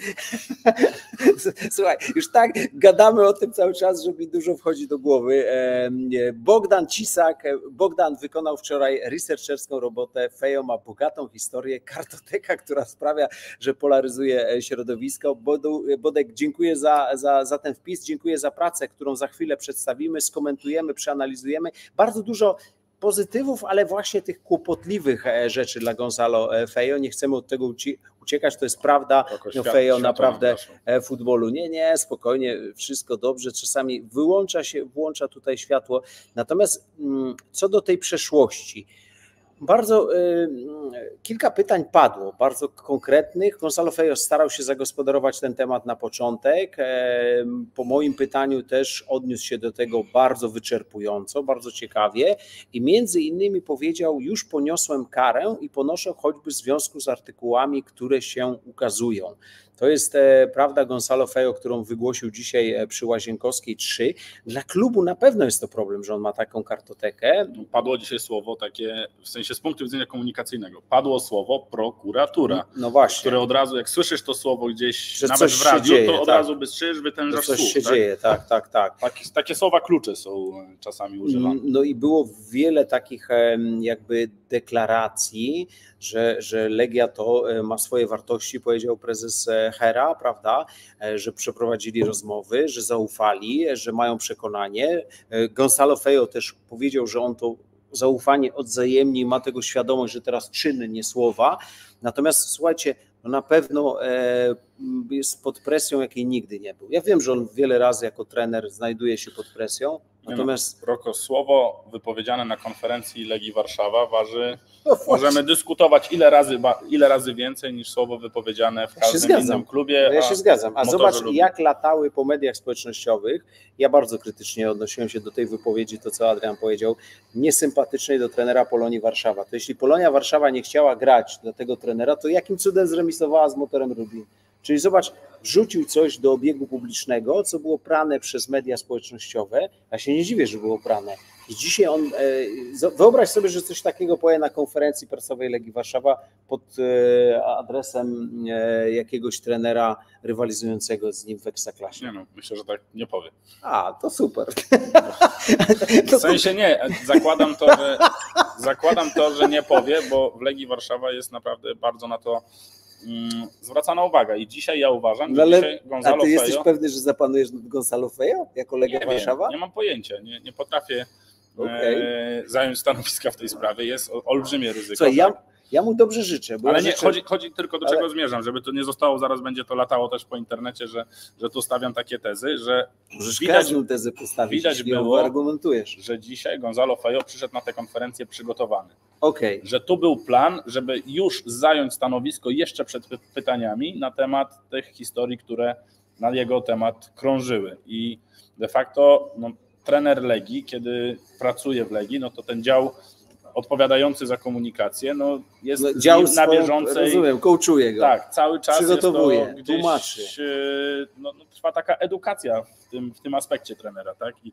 Słuchaj, już tak gadamy o tym cały czas, że mi dużo wchodzi do głowy. Bogdan Cisak, Bogdan wykonał wczoraj researcherską robotę. Fejo ma bogatą historię, kartoteka, która sprawia, że polaryzuje środowisko. Bodek, dziękuję za ten wpis, dziękuję za pracę, którą za chwilę przedstawimy, skomentujemy, przeanalizujemy. Bardzo dużo pozytywów, ale właśnie tych kłopotliwych rzeczy dla Gonzalo Fejo. Nie chcemy od tego uciekać, to jest prawda. Fejo naprawdę futbolu. Nie, spokojnie, wszystko dobrze. Czasami włącza tutaj światło. Natomiast co do tej przeszłości, bardzo kilka pytań padło, bardzo konkretnych. Gonzalo Fejo starał się zagospodarować ten temat na początek. Po moim pytaniu też odniósł się do tego bardzo wyczerpująco, bardzo ciekawie i między innymi powiedział: już poniosłem karę i ponoszę choćby w związku z artykułami, które się ukazują. To jest prawda Gonzalo Fejo, którą wygłosił dzisiaj przy Łazienkowskiej 3. Dla klubu na pewno jest to problem, że on ma taką kartotekę. Padło dzisiaj słowo takie, w sensie z punktu widzenia komunikacyjnego, padło słowo prokuratura. No właśnie. Które od razu, jak słyszysz to słowo gdzieś, że nawet w radiu, dzieje, to od razu bystrzysz, wytężasz coś słów. Coś się dzieje, tak. Takie słowa klucze są czasami używane. No i było wiele takich jakby deklaracji, że Legia to ma swoje wartości, powiedział prezes Hera, prawda, że przeprowadzili rozmowy, że zaufali, że mają przekonanie. Gonzalo Fejo też powiedział, że on to zaufanie odwzajemni, ma tego świadomość, że teraz czyny, nie słowa. Natomiast słuchajcie, no na pewno jest pod presją, jakiej nigdy nie był. Ja wiem, że on wiele razy jako trener znajduje się pod presją, natomiast... Roko, słowo wypowiedziane na konferencji Legii Warszawa waży, możemy dyskutować ile razy więcej niż słowo wypowiedziane w każdym innym klubie. Ja się zgadzam. A zobacz, jak latały po mediach społecznościowych. Ja bardzo krytycznie odnosiłem się do tej wypowiedzi, to co Adrian powiedział, niesympatycznej do trenera Polonii Warszawa. To jeśli Polonia Warszawa nie chciała grać dla tego trenera, to jakim cudem zremisowała z Motorem Lublin? Czyli zobacz, wrzucił coś do obiegu publicznego, co było prane przez media społecznościowe. Ja się nie dziwię, że było prane. I dzisiaj on, wyobraź sobie, że coś takiego powie na konferencji prasowej Legii Warszawa pod adresem jakiegoś trenera rywalizującego z nim w Ekstraklasie. Nie no, myślę, że tak nie powie. A, to super. W sensie nie, zakładam to, że nie powie, bo w Legii Warszawa jest naprawdę bardzo na to zwracana uwaga i dzisiaj ja uważam, że dzisiaj Gonzalo Fejo... A ty jesteś pewny, że zapanujesz nad Gonzalo Fejo jako Legia Warszawa? Nie mam pojęcia, nie potrafię zająć stanowiska w tej sprawie, jest olbrzymie ryzyko. Słuchaj, ja mu dobrze życzę. Bo ale nie, chodzi tylko do czego zmierzam, żeby to nie zostało, zaraz będzie to latało też po internecie, że tu stawiam takie tezy, że każdą tezę postawić, widać było, argumentujesz, że dzisiaj Gonzalo Fejo przyszedł na tę konferencję przygotowany. Okay. Że tu był plan, żeby już zająć stanowisko jeszcze przed pytaniami na temat tych historii, które na jego temat krążyły. I de facto trener Legii, kiedy pracuje w Legii, no to ten dział odpowiadający za komunikację, no jest dział na bieżącej. Rozumiem, coachuje go. Tak, cały czas przygotowuje, jest to gdzieś, tłumaczy. Trwa taka edukacja w tym aspekcie trenera, tak? I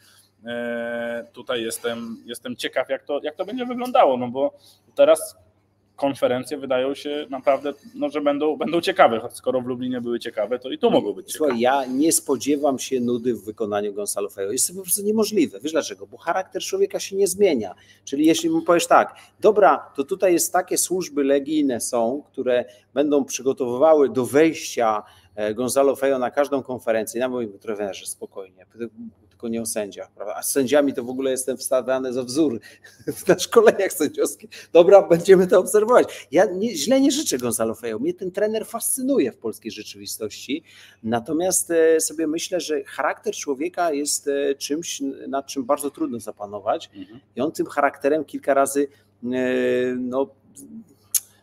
tutaj jestem ciekaw, jak to będzie wyglądało, no bo teraz konferencje wydają się naprawdę, że będą ciekawe. Skoro w Lublinie były ciekawe, to i tu mogą być ciekawe. Słuchaj, ja nie spodziewam się nudy w wykonaniu Gonzalo Fejo. Jest to po prostu niemożliwe. Wiesz dlaczego? Bo charakter człowieka się nie zmienia. Czyli jeśli mu powiesz tak, dobra, to tutaj jest takie służby legijne są, które będą przygotowywały do wejścia Gonzalo Fejo na każdą konferencję. Ja mówię, trenerze, spokojnie, tylko nie o sędziach, prawda? A z sędziami to w ogóle jestem wstawiany za wzór na szkoleniach sędziowskich. Dobra, będziemy to obserwować. Ja źle nie życzę Gonzalo Fejo. Mnie ten trener fascynuje w polskiej rzeczywistości. Natomiast sobie myślę, że charakter człowieka jest czymś, nad czym bardzo trudno zapanować. I on tym charakterem kilka razy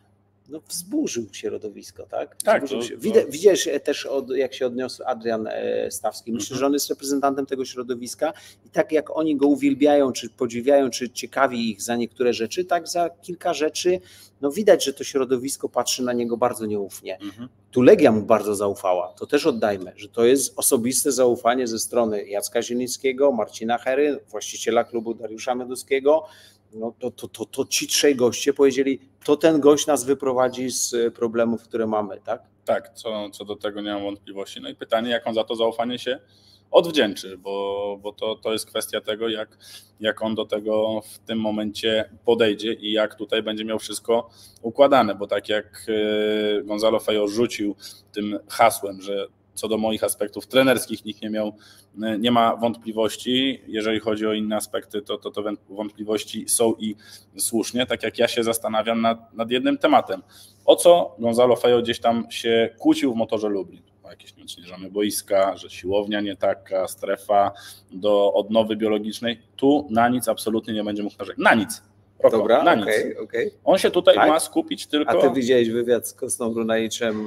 no, wzburzył środowisko, tak? Tak. Widziałeś też, jak się odniósł Adrian Stawski. Myślę, że on jest reprezentantem tego środowiska i tak jak oni go uwielbiają, czy podziwiają, czy ciekawi ich za niektóre rzeczy, tak za kilka rzeczy, no widać, że to środowisko patrzy na niego bardzo nieufnie. Tu Legia mu bardzo zaufała, to też oddajmy, że to jest osobiste zaufanie ze strony Jacka Zielińskiego, Marcina Hery, właściciela klubu Dariusza Meduskiego. No to ci trzej goście powiedzieli, to ten gość nas wyprowadzi z problemów, które mamy, tak? Tak, co do tego nie mam wątpliwości. No i pytanie, jak on za to zaufanie się odwdzięczy, bo to jest kwestia tego, jak on do tego w tym momencie podejdzie i jak tutaj będzie miał wszystko układane, bo tak jak Gonzalo Fejo rzucił tym hasłem, że co do moich aspektów trenerskich nikt nie ma wątpliwości. Jeżeli chodzi o inne aspekty, to wątpliwości są i słusznie. Tak jak ja się zastanawiam nad jednym tematem. O co Gonzalo Fejo gdzieś tam się kłócił w Motorze Lublin? O jakieś nieodśnieżone boiska, że siłownia nie taka, strefa do odnowy biologicznej. Tu na nic absolutnie nie będzie mógł narzekać. Na nic. Roko, dobra, na nic. Okay. On się tutaj ma skupić tylko... A ty widziałeś wywiad z Kostą Brunajczem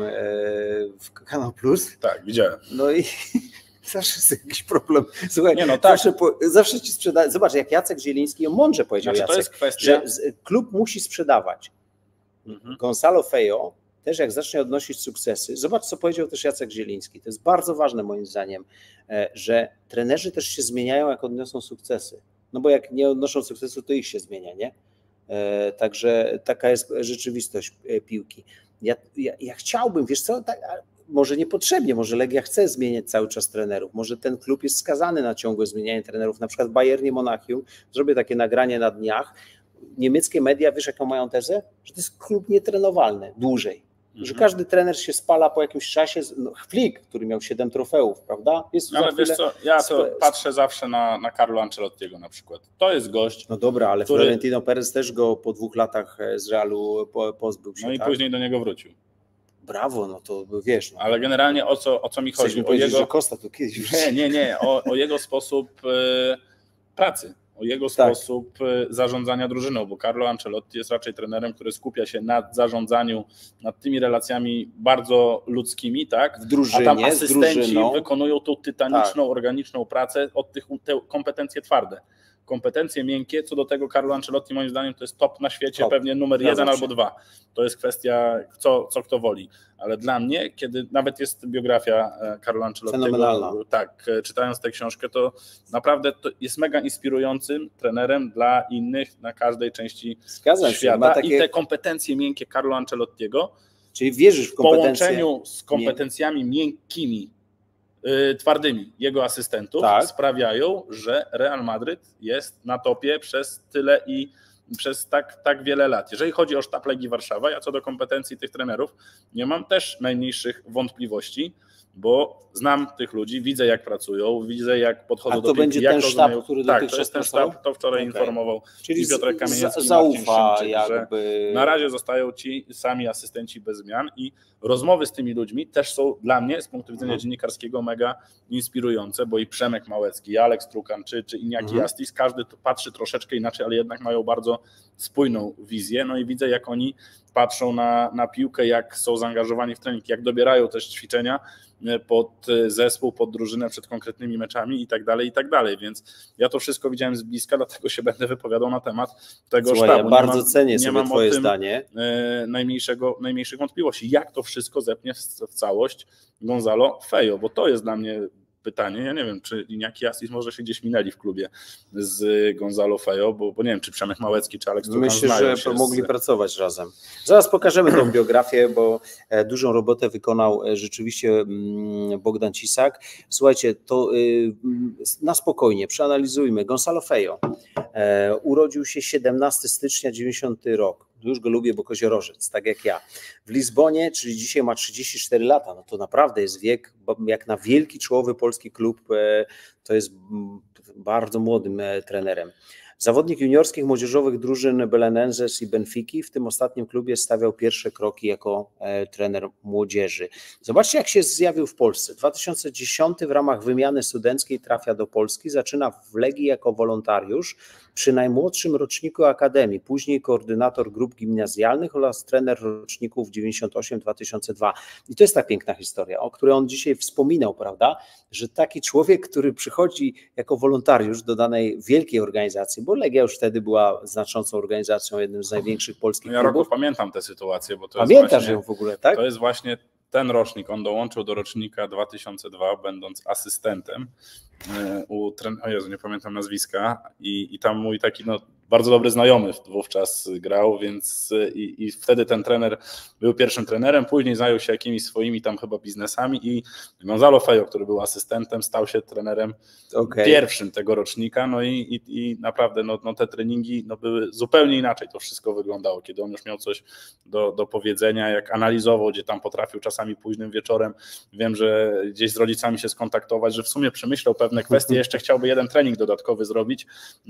w Kanał Plus? Tak, widziałem. No i zawsze jest jakiś problem. Słuchaj, nie, no tak. zawsze ci sprzedaje. Zobacz, jak Jacek Zieliński, on mądrze powiedział, znaczy, Jacek, to jest kwestia... że klub musi sprzedawać. Gonzalo Fejo też jak zacznie odnosić sukcesy, zobacz, co powiedział też Jacek Zieliński, to jest bardzo ważne moim zdaniem, że trenerzy też się zmieniają, jak odniosą sukcesy. No bo jak nie odnoszą sukcesu, to ich się zmienia, nie? Także taka jest rzeczywistość piłki. Ja chciałbym, wiesz co, może niepotrzebnie, może Legia chce zmieniać cały czas trenerów, może ten klub jest skazany na ciągłe zmienianie trenerów, na przykład w Bayernie Monachium, zrobię takie nagranie na dniach, niemieckie media, wiesz jaką mają tezę? Że to jest klub nietrenowalny, dłużej. Że każdy trener się spala po jakimś czasie, Flick, który miał 7 trofeów, prawda? Ale wiesz co, ja to patrzę zawsze na Carlo Ancelottiego na przykład. To jest gość. No dobra, ale Florentino Perez też go po 2 latach z Realu pozbył się. No i później do niego wrócił. Brawo, no to wiesz. No. Ale generalnie o co mi chodzi? Chcesz mi powiedzieć, że Costa tu kiedyś wrócił. Nie, o jego sposób pracy. O jego sposób zarządzania drużyną, bo Carlo Ancelotti jest raczej trenerem, który skupia się na zarządzaniu, nad tymi relacjami bardzo ludzkimi, tak? W drużynie, a tam asystenci wykonują tą tytaniczną, organiczną pracę od te kompetencje twarde. Kompetencje miękkie, co do tego Carlo Ancelotti moim zdaniem to jest top na świecie, pewnie numer 1 albo 2. To jest kwestia co kto woli. Ale dla mnie, kiedy nawet jest biografia Carlo Ancelottiego, tak, czytając tę książkę, to naprawdę to jest mega inspirującym trenerem dla innych na każdej części świata. I te kompetencje miękkie Carlo Ancelottiego, czyli wierzysz w kompetencje, w połączeniu z kompetencjami miękkimi, twardymi jego asystentów sprawiają, że Real Madryt jest na topie przez tyle i przez tak wiele lat. Jeżeli chodzi o sztab Legii Warszawa, ja co do kompetencji tych trenerów nie mam też najmniejszych wątpliwości, bo znam tych ludzi, widzę jak pracują, widzę jak podchodzą do piłki. A to będzie ten sztab, który to jest ten sztab, to wczoraj informował czyli Piotrek Kamieniecki, zaufa jakby... że na razie zostają ci sami asystenci bez zmian i rozmowy z tymi ludźmi też są dla mnie z punktu widzenia dziennikarskiego mega inspirujące, bo i Przemek Małecki, i Aleks Trukan, czy Iñaki Astis, każdy patrzy troszeczkę inaczej, ale jednak mają bardzo spójną wizję, no i widzę jak oni patrzą na piłkę, jak są zaangażowani w trening, jak dobierają też ćwiczenia pod zespół, pod drużynę przed konkretnymi meczami i tak dalej, więc ja to wszystko widziałem z bliska, dlatego się będę wypowiadał na temat tego sztabu. Ja bardzo cenię sobie twoje zdanie. Najmniejszych wątpliwości, jak to wszystko zepnie w całość Gonzalo Fejo, bo to jest dla mnie pytanie, ja nie wiem, czy Iñaki Astis może się gdzieś minęli w klubie z Gonzalo Fejo, bo nie wiem, czy Przemek Małecki, czy Aleks Trukan myślę, że mogli pracować razem. Zaraz pokażemy tą biografię, bo dużą robotę wykonał rzeczywiście Bogdan Cisak. Słuchajcie, to na spokojnie, przeanalizujmy. Gonzalo Fejo urodził się 17 stycznia 90 rok. Już go lubię, bo koziorożec, tak jak ja. W Lizbonie, czyli dzisiaj ma 34 lata, no to naprawdę jest wiek, jak na wielki czołowy polski klub, to jest bardzo młodym trenerem. Zawodnik juniorskich, młodzieżowych drużyn Belenenses i Benfiki, w tym ostatnim klubie stawiał pierwsze kroki jako trener młodzieży. Zobaczcie, jak się zjawił w Polsce. 2010 w ramach wymiany studenckiej trafia do Polski, zaczyna w Legii jako wolontariusz przy najmłodszym roczniku Akademii, później koordynator grup gimnazjalnych oraz trener roczników 98-2002. I to jest ta piękna historia, o której on dzisiaj wspominał, prawda, że taki człowiek, który przychodzi jako wolontariusz do danej wielkiej organizacji, bo Legia już wtedy była znaczącą organizacją, jednym z największych polskich klubów. Ja pamiętam tę sytuację, bo to Pamiętasz jest właśnie, ją w ogóle, tak? To jest właśnie ten rocznik, on dołączył do rocznika 2002, będąc asystentem o Jezu, nie pamiętam nazwiska i tam mój taki bardzo dobry znajomy wówczas grał, więc i wtedy ten trener był pierwszym trenerem, później zajął się jakimiś swoimi tam chyba biznesami i Gonzalo Fejo, który był asystentem, stał się trenerem pierwszym tego rocznika, i naprawdę te treningi były zupełnie inaczej, to wszystko wyglądało, kiedy on już miał coś do powiedzenia, jak analizował, gdzie tam potrafił czasami późnym wieczorem, wiem, że gdzieś z rodzicami się skontaktować, że w sumie przemyślał pewne kwestie, jeszcze chciałby jeden trening dodatkowy zrobić,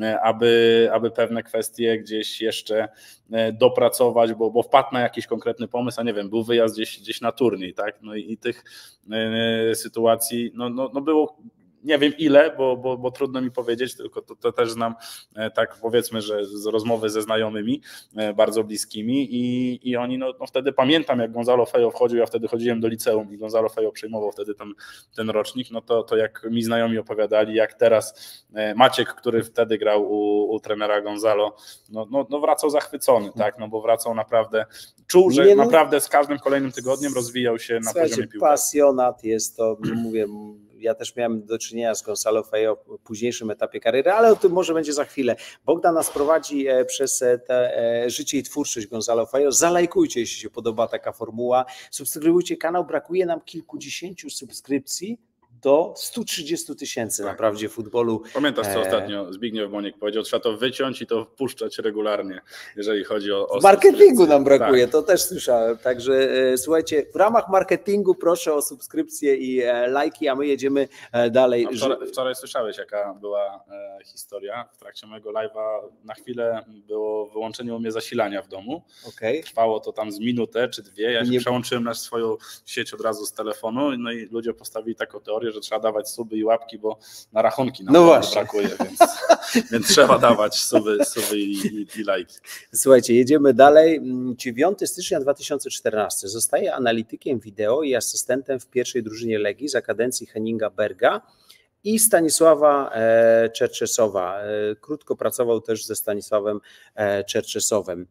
aby pewne kwestie gdzieś jeszcze dopracować, bo wpadł na jakiś konkretny pomysł, a nie wiem, był wyjazd gdzieś na turniej, tak? I tych sytuacji było nie wiem ile, bo trudno mi powiedzieć, tylko to też znam tak powiedzmy, że z rozmowy ze znajomymi bardzo bliskimi i oni wtedy pamiętam, jak Gonzalo Fejo wchodził, ja wtedy chodziłem do liceum i Gonzalo Fejo przejmował wtedy ten rocznik, to jak mi znajomi opowiadali, jak teraz Maciek, który wtedy grał u trenera Gonzalo, wracał zachwycony, tak, bo wracał naprawdę, czuł, że naprawdę z każdym kolejnym tygodniem rozwijał się na poziomie piłkarskim. Pasjonat jest to, mówię, ja też miałem do czynienia z Gonzalo Fejo w późniejszym etapie kariery, ale o tym może będzie za chwilę. Bogdan nas prowadzi przez życie i twórczość Gonzalo Fejo. Zalajkujcie, jeśli się podoba taka formuła. Subskrybujcie kanał, brakuje nam kilkudziesięciu subskrypcji do 130 000 na Prawdzie Futbolu. Pamiętasz, co ostatnio Zbigniew Boniek powiedział, trzeba to wyciąć i to wpuszczać regularnie, jeżeli chodzi o marketingu nam brakuje, tak. To też słyszałem, także słuchajcie, w ramach marketingu proszę o subskrypcję i lajki, a my jedziemy dalej. Wczoraj słyszałeś, jaka była historia, w trakcie mojego live'a na chwilę było wyłączenie u mnie zasilania w domu, trwało to tam z minutę czy dwie, ja się przełączyłem na swoją sieć od razu z telefonu, i ludzie postawili taką teorię, że trzeba dawać suby i łapki, bo na rachunki nam brakuje, więc trzeba dawać suby i lajki. Słuchajcie, jedziemy dalej. 9 stycznia 2014 zostaje analitykiem wideo i asystentem w pierwszej drużynie Legii za kadencji Henninga Berga i Stanisława Czerczesowa. Krótko pracował też ze Stanisławem Czerczesowem.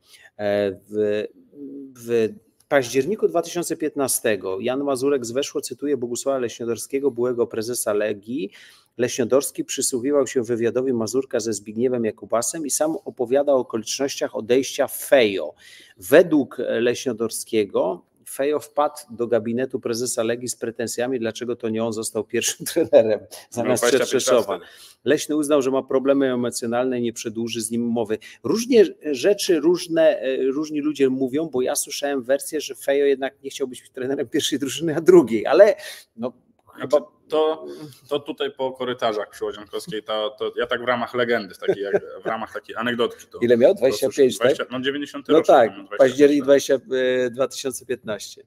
W październiku 2015 Jan Mazurek z Weszło cytuje Bogusława Leśniodorskiego, byłego prezesa Legii. Leśniodorski przysłuchiwał się wywiadowi Mazurka ze Zbigniewem Jakubasem i sam opowiada o okolicznościach odejścia Fejo. Według Leśniodorskiego Fejo wpadł do gabinetu prezesa Legii z pretensjami, dlaczego to nie on został pierwszym trenerem zamiast Czerczeszowa. Leśny uznał, że ma problemy emocjonalne i nie przedłuży z nim umowy. Różnie rzeczy, różni ludzie mówią, bo ja słyszałem wersję, że Fejo jednak nie chciał być trenerem pierwszej drużyny, a drugiej, ale chyba... To tutaj po korytarzach przy Łodziankowskiej, ja tak w ramach legendy, w ramach takiej anegdotki. Ile miał? 25, tak? 90 no rocznik. Tak, październik 2015.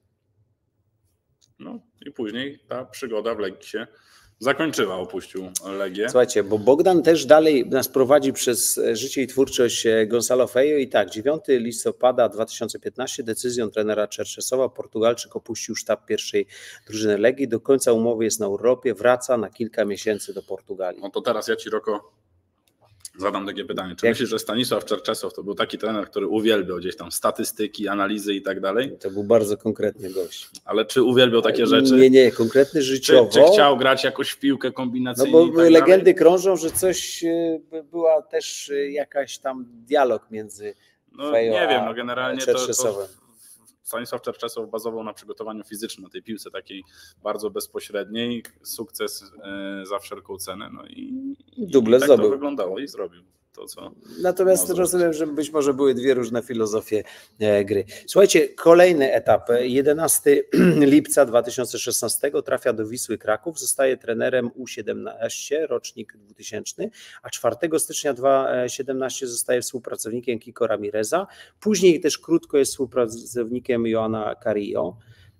I później ta przygoda w Legii się zakończyła, opuścił Legię. Słuchajcie, bo Bogdan też dalej nas prowadzi przez życie i twórczość Gonzalo Fejo i tak, 9 listopada 2015 decyzją trenera Czerczesowa Portugalczyk opuścił sztab pierwszej drużyny Legii, do końca umowy jest na urlopie, wraca na kilka miesięcy do Portugalii. No to teraz ja Ci, Roko, zadam takie pytanie. Czy myślisz, że Stanisław Czerczesow to był taki trener, który uwielbiał gdzieś tam statystyki, analizy i tak dalej? To był bardzo konkretny gość. Ale czy uwielbiał takie rzeczy? Nie, konkretny życiowo. Czy chciał grać jakoś w piłkę kombinacyjną? No bo tak legendy dalej krążą, że coś była też jakaś tam dialog między Fejo nie wiem, generalnie Czerczesowem. Stanisław Czerczesow bazował na przygotowaniu fizycznym, na tej piłce takiej bardzo bezpośredniej, sukces za wszelką cenę. I duble tak zdobył. To wyglądało i zrobił. to, co... Natomiast rozumiem, że być może były dwie różne filozofie gry. Słuchajcie, kolejny etap. 11 lipca 2016 trafia do Wisły Kraków, zostaje trenerem U17, rocznik 2000, a 4 stycznia 2017 zostaje współpracownikiem Kiko Ramireza. Później też krótko jest współpracownikiem Joana Carillo.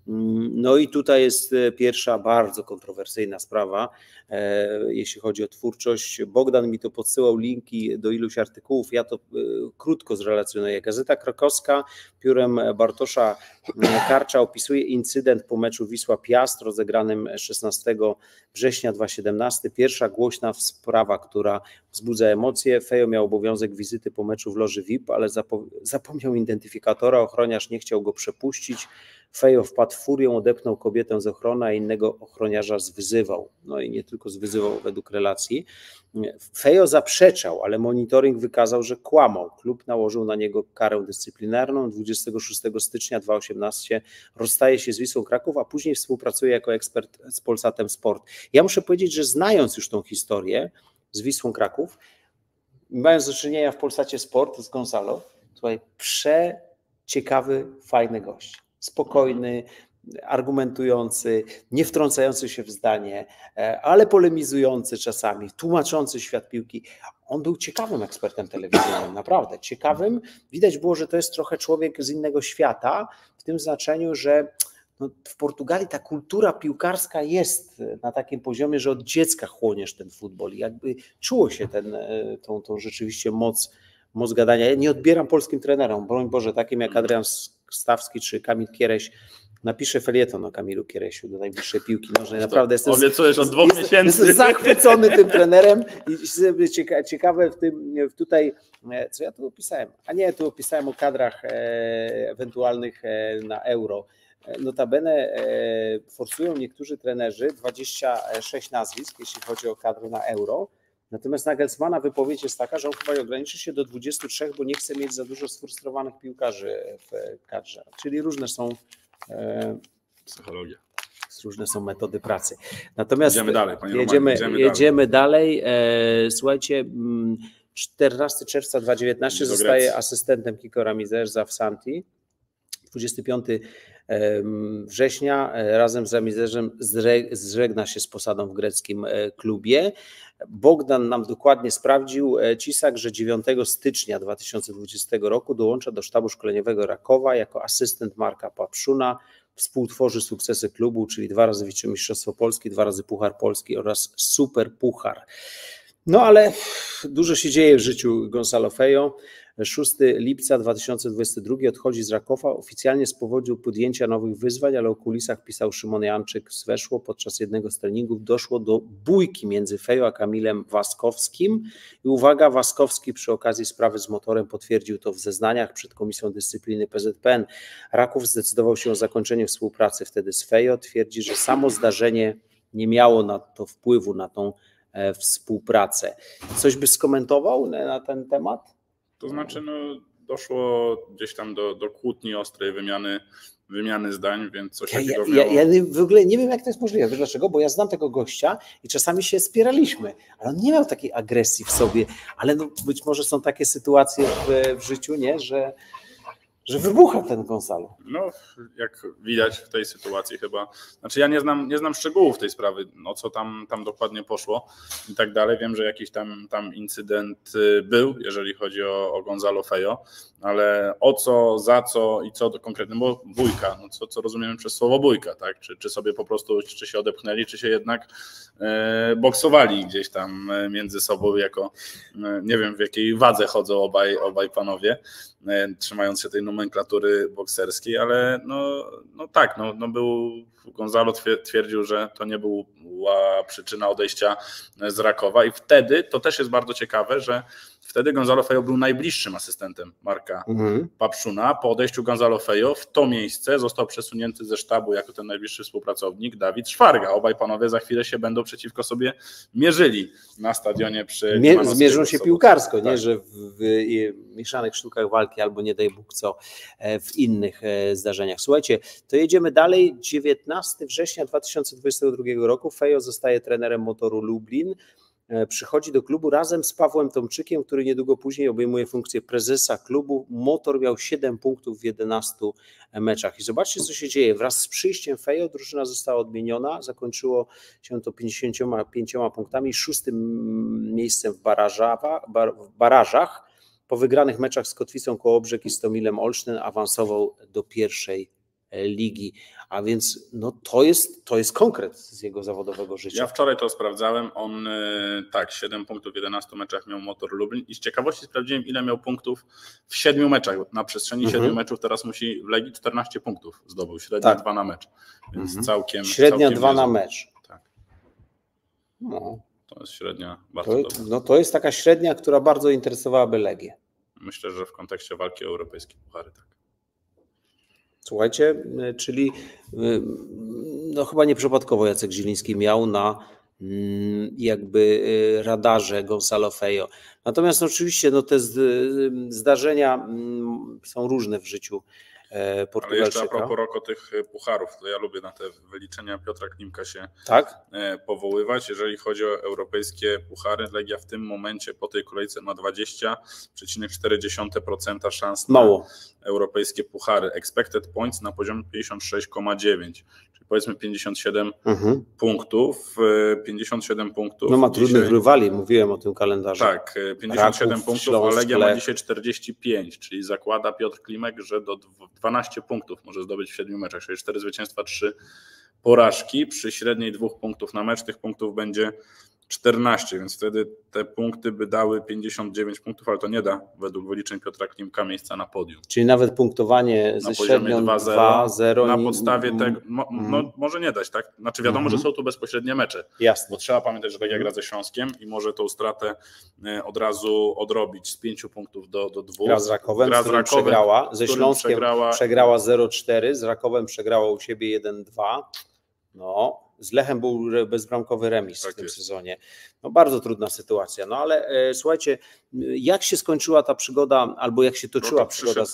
No i tutaj jest pierwsza bardzo kontrowersyjna sprawa, jeśli chodzi o twórczość. Bogdan mi to podsyłał linki do iluś artykułów, ja to krótko zrelacjonuję. Gazeta Krakowska piórem Bartosza Karcza opisuje incydent po meczu Wisła-Piast rozegranym 16 września 2017. Pierwsza głośna sprawa, która wzbudza emocje. Fejo miał obowiązek wizyty po meczu w loży VIP, ale zapomniał identyfikatora, ochroniarz nie chciał go przepuścić. Fejo wpadł w furię, odepnął kobietę z ochrony, a innego ochroniarza zwyzywał. No i nie tylko zwyzywał według relacji. Fejo zaprzeczał, ale monitoring wykazał, że kłamał. Klub nałożył na niego karę dyscyplinarną. 26 stycznia 2018 rozstaje się z Wisłą Kraków, a później współpracuje jako ekspert z Polsatem Sport. Ja muszę powiedzieć, że znając już tą historię z Wisłą Kraków, mając do czynienia w Polsacie Sport z Gonzalo, słuchaj, przeciekawy, fajny gość. Spokojny, argumentujący, nie wtrącający się w zdanie, ale polemizujący czasami, tłumaczący świat piłki. On był ciekawym ekspertem telewizyjnym, naprawdę ciekawym. Widać było, że to jest trochę człowiek z innego świata, w tym znaczeniu, że no, w Portugalii ta kultura piłkarska jest na takim poziomie, że od dziecka chłoniesz ten futbol i jakby czuło się tą rzeczywiście moc gadania. Ja nie odbieram polskim trenerom, broń Boże, takim jak Adrian Stawski czy Kamil Kiereś. Napiszę felieton o Kamilu Kieresiu do najbliższej piłki nożnej. Naprawdę obiecujesz od 2 miesięcy. Jestem zachwycony tym trenerem i ciekawe w tym tutaj, co ja tu opisałem. A nie, tu opisałem o kadrach ewentualnych na Euro. Notabene forsują niektórzy trenerzy 26 nazwisk, jeśli chodzi o kadry na Euro. Natomiast Nagelsmana wypowiedź jest taka, że on chyba ograniczy się do 23, bo nie chce mieć za dużo sfrustrowanych piłkarzy w kadrze. Czyli różne są psychologia. Różne są metody pracy. Natomiast jedziemy dalej, jedziemy dalej. Słuchajcie, 14 czerwca 2019 zostaje asystentem Kiko Ramireza w Santi. 25 września razem z Ramizerzem zżegna się z posadą w greckim klubie. Bogdan nam dokładnie sprawdził, Cisak, że 9 stycznia 2020 roku dołącza do sztabu szkoleniowego Rakowa jako asystent Marka Papszuna. Współtworzy sukcesy klubu, czyli 2 razy wicemistrzostwo Polski, 2 razy Puchar Polski oraz Super Puchar. No ale dużo się dzieje w życiu Gonzalo Fejo. 6 lipca 2022 odchodzi z Rakowa oficjalnie z powodu podjęcia nowych wyzwań, ale o kulisach pisał Szymon Janczyk z Weszło. Podczas jednego z treningów doszło do bójki między Fejo a Kamilem Waskowskim. I uwaga, Waskowski przy okazji sprawy z motorem potwierdził to w zeznaniach przed Komisją Dyscypliny PZPN. Raków zdecydował się o zakończeniu współpracy wtedy z Fejo. Twierdzi, że samo zdarzenie nie miało na to wpływu, na tą współpracę. Coś byś skomentował na ten temat? To znaczy, no, doszło gdzieś tam do kłótni, ostrej wymiany zdań, więc coś takiego miało... Ja w ogóle nie wiem, jak to jest możliwe. Wiesz dlaczego? Bo ja znam tego gościa i czasami się spieraliśmy, ale on nie miał takiej agresji w sobie, ale no, być może są takie sytuacje w życiu, nie, że wybucha ten Gonzalo. No, jak widać w tej sytuacji chyba, znaczy ja nie znam szczegółów tej sprawy, o co tam dokładnie poszło i tak dalej. Wiem, że jakiś tam incydent był, jeżeli chodzi o Gonzalo Fejo, ale o co, za co i co konkretnie, bo bójka, no co rozumiemy przez słowo bójka, tak? Czy sobie po prostu, czy się odepchnęli, czy się jednak boksowali gdzieś tam między sobą jako, nie wiem w jakiej wadze chodzą obaj panowie, trzymając się tej nomenklatury bokserskiej, ale no tak, był Gonzalo twierdził, że to nie była przyczyna odejścia z Rakowa i wtedy, to też jest bardzo ciekawe, że wtedy Gonzalo Fejo był najbliższym asystentem Marka Papszuna. Po odejściu Gonzalo Fejo w to miejsce został przesunięty ze sztabu jako ten najbliższy współpracownik Dawid Szwarga. Obaj panowie za chwilę się będą przeciwko sobie mierzyli na stadionie przy zmierzą się piłkarsko, tak. Nie, że w mieszanych sztukach walki albo nie daj Bóg co w innych zdarzeniach. Słuchajcie, to jedziemy dalej. 19 września 2022 roku Fejo zostaje trenerem Motoru Lublin. przychodzi do klubu razem z Pawłem Tomczykiem, który niedługo później obejmuje funkcję prezesa klubu. Motor miał 7 punktów w 11 meczach. I zobaczcie, co się dzieje. Wraz z przyjściem Fejo drużyna została odmieniona. Zakończyło się to 55 punktami, 6. miejscem w barażach. Po wygranych meczach z Kotwicą Kołobrzeg i Stomilem Olsztyn awansował do pierwszej ligi. A więc no to jest konkret z jego zawodowego życia. Ja wczoraj to sprawdzałem. On tak, 7 punktów w 11 meczach miał Motor Lublin i z ciekawości sprawdziłem, ile miał punktów w 7 meczach. Na przestrzeni 7 meczów teraz musi w Legii 14 punktów zdobył, średnia 2 na mecz. Więc średnia 2 na mecz. Tak. No. To jest średnia bardzo dobra. No to jest taka średnia, która bardzo interesowałaby Legię. Myślę, że w kontekście walki o europejskie puchary tak. Słuchajcie, czyli no chyba nieprzypadkowo Jacek Zieliński miał na jakby radarze Gonzalo Fejo. Natomiast oczywiście no te zdarzenia są różne w życiu Portugalczyka. Ale jeszcze a propos Roko tych pucharów, to ja lubię na te wyliczenia Piotra Klimka się powoływać. Jeżeli chodzi o europejskie puchary, Legia w tym momencie po tej kolejce ma 20,4% szans na europejskie puchary. Expected points na poziomie 56,9, czyli powiedzmy 57 punktów. 57 punktów. No ma trudnych rywali, mówiłem o tym kalendarzu. Tak, 57 punktów, a Legia ma dzisiaj 45, czyli zakłada Piotr Klimek, że do 12 punktów może zdobyć w 7 meczach, czyli 4 zwycięstwa, 3 porażki. Przy średniej 2 punktów na mecz tych punktów będzie 14, więc wtedy te punkty by dały 59 punktów, ale to nie da według wyliczeń Piotra Klimka miejsca na podium. Czyli nawet punktowanie ze średnią 2-0 na podstawie tego, no, może nie dać, tak? Znaczy wiadomo, że są tu bezpośrednie mecze. Jasne. Bo trzeba pamiętać, że Legia gra ze Śląskiem i może tą stratę od razu odrobić z 5 punktów do 2. Gra z Rakowem, przegrała. Ze Śląskiem przegrała 0-4, z Rakowem przegrała u siebie 1-2. No, z Lechem był bezbramkowy remis w tym sezonie. No, bardzo trudna sytuacja. No ale słuchajcie, jak się skończyła ta przygoda, albo jak się toczyła przygoda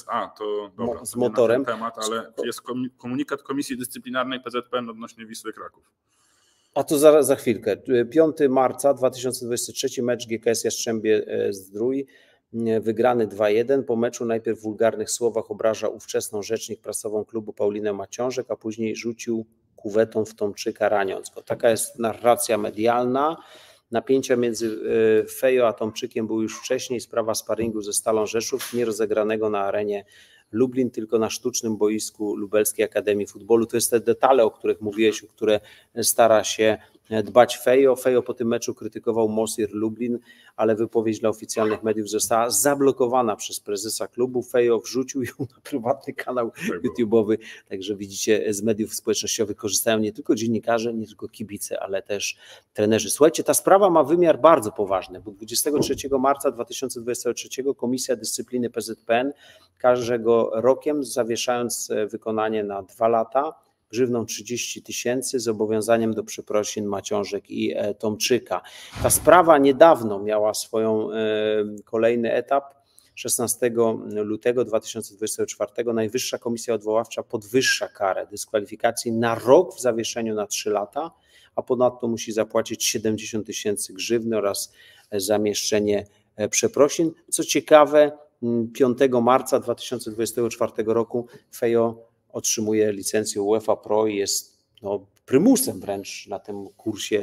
z Motorem? Temat, ale jest komunikat Komisji Dyscyplinarnej PZPN odnośnie Wisły Kraków. A to za chwilkę. 5 marca 2023 mecz GKS Jastrzębie-Zdrój. Wygrany 2-1. Po meczu najpierw w wulgarnych słowach obraża ówczesną rzecznik prasową klubu Paulinę Maciążek, a później rzucił kuwetą w Tomczyka, raniąc go. Taka jest narracja medialna. Napięcia między Fejo a Tomczykiem były już wcześniej. Sprawa sparingu ze Stalą Rzeszów, nie rozegranego na arenie Lublin, tylko na sztucznym boisku Lubelskiej Akademii Futbolu. To jest te detale, o których mówiłeś, o które stara się dbać Fejo. Fejo po tym meczu krytykował Mosir Lublin, ale wypowiedź dla oficjalnych mediów została zablokowana przez prezesa klubu. Fejo wrzucił ją na prywatny kanał YouTube'owy, także widzicie, z mediów społecznościowych korzystają nie tylko dziennikarze, nie tylko kibice, ale też trenerzy. Słuchajcie, ta sprawa ma wymiar bardzo poważny, bo 23 marca 2023 Komisja Dyscypliny PZPN karze go rokiem, zawieszając wykonanie na 2 lata, grzywną 30 000, zobowiązaniem do przeprosin Maciążek i Tomczyka. Ta sprawa niedawno miała swoją kolejny etap. 16 lutego 2024 Najwyższa Komisja Odwoławcza podwyższa karę dyskwalifikacji na rok w zawieszeniu na 3 lata, a ponadto musi zapłacić 70 000 grzywny oraz zamieszczenie przeprosin. Co ciekawe, 5 marca 2024 roku Fejo otrzymuje licencję UEFA Pro i jest prymusem wręcz na tym kursie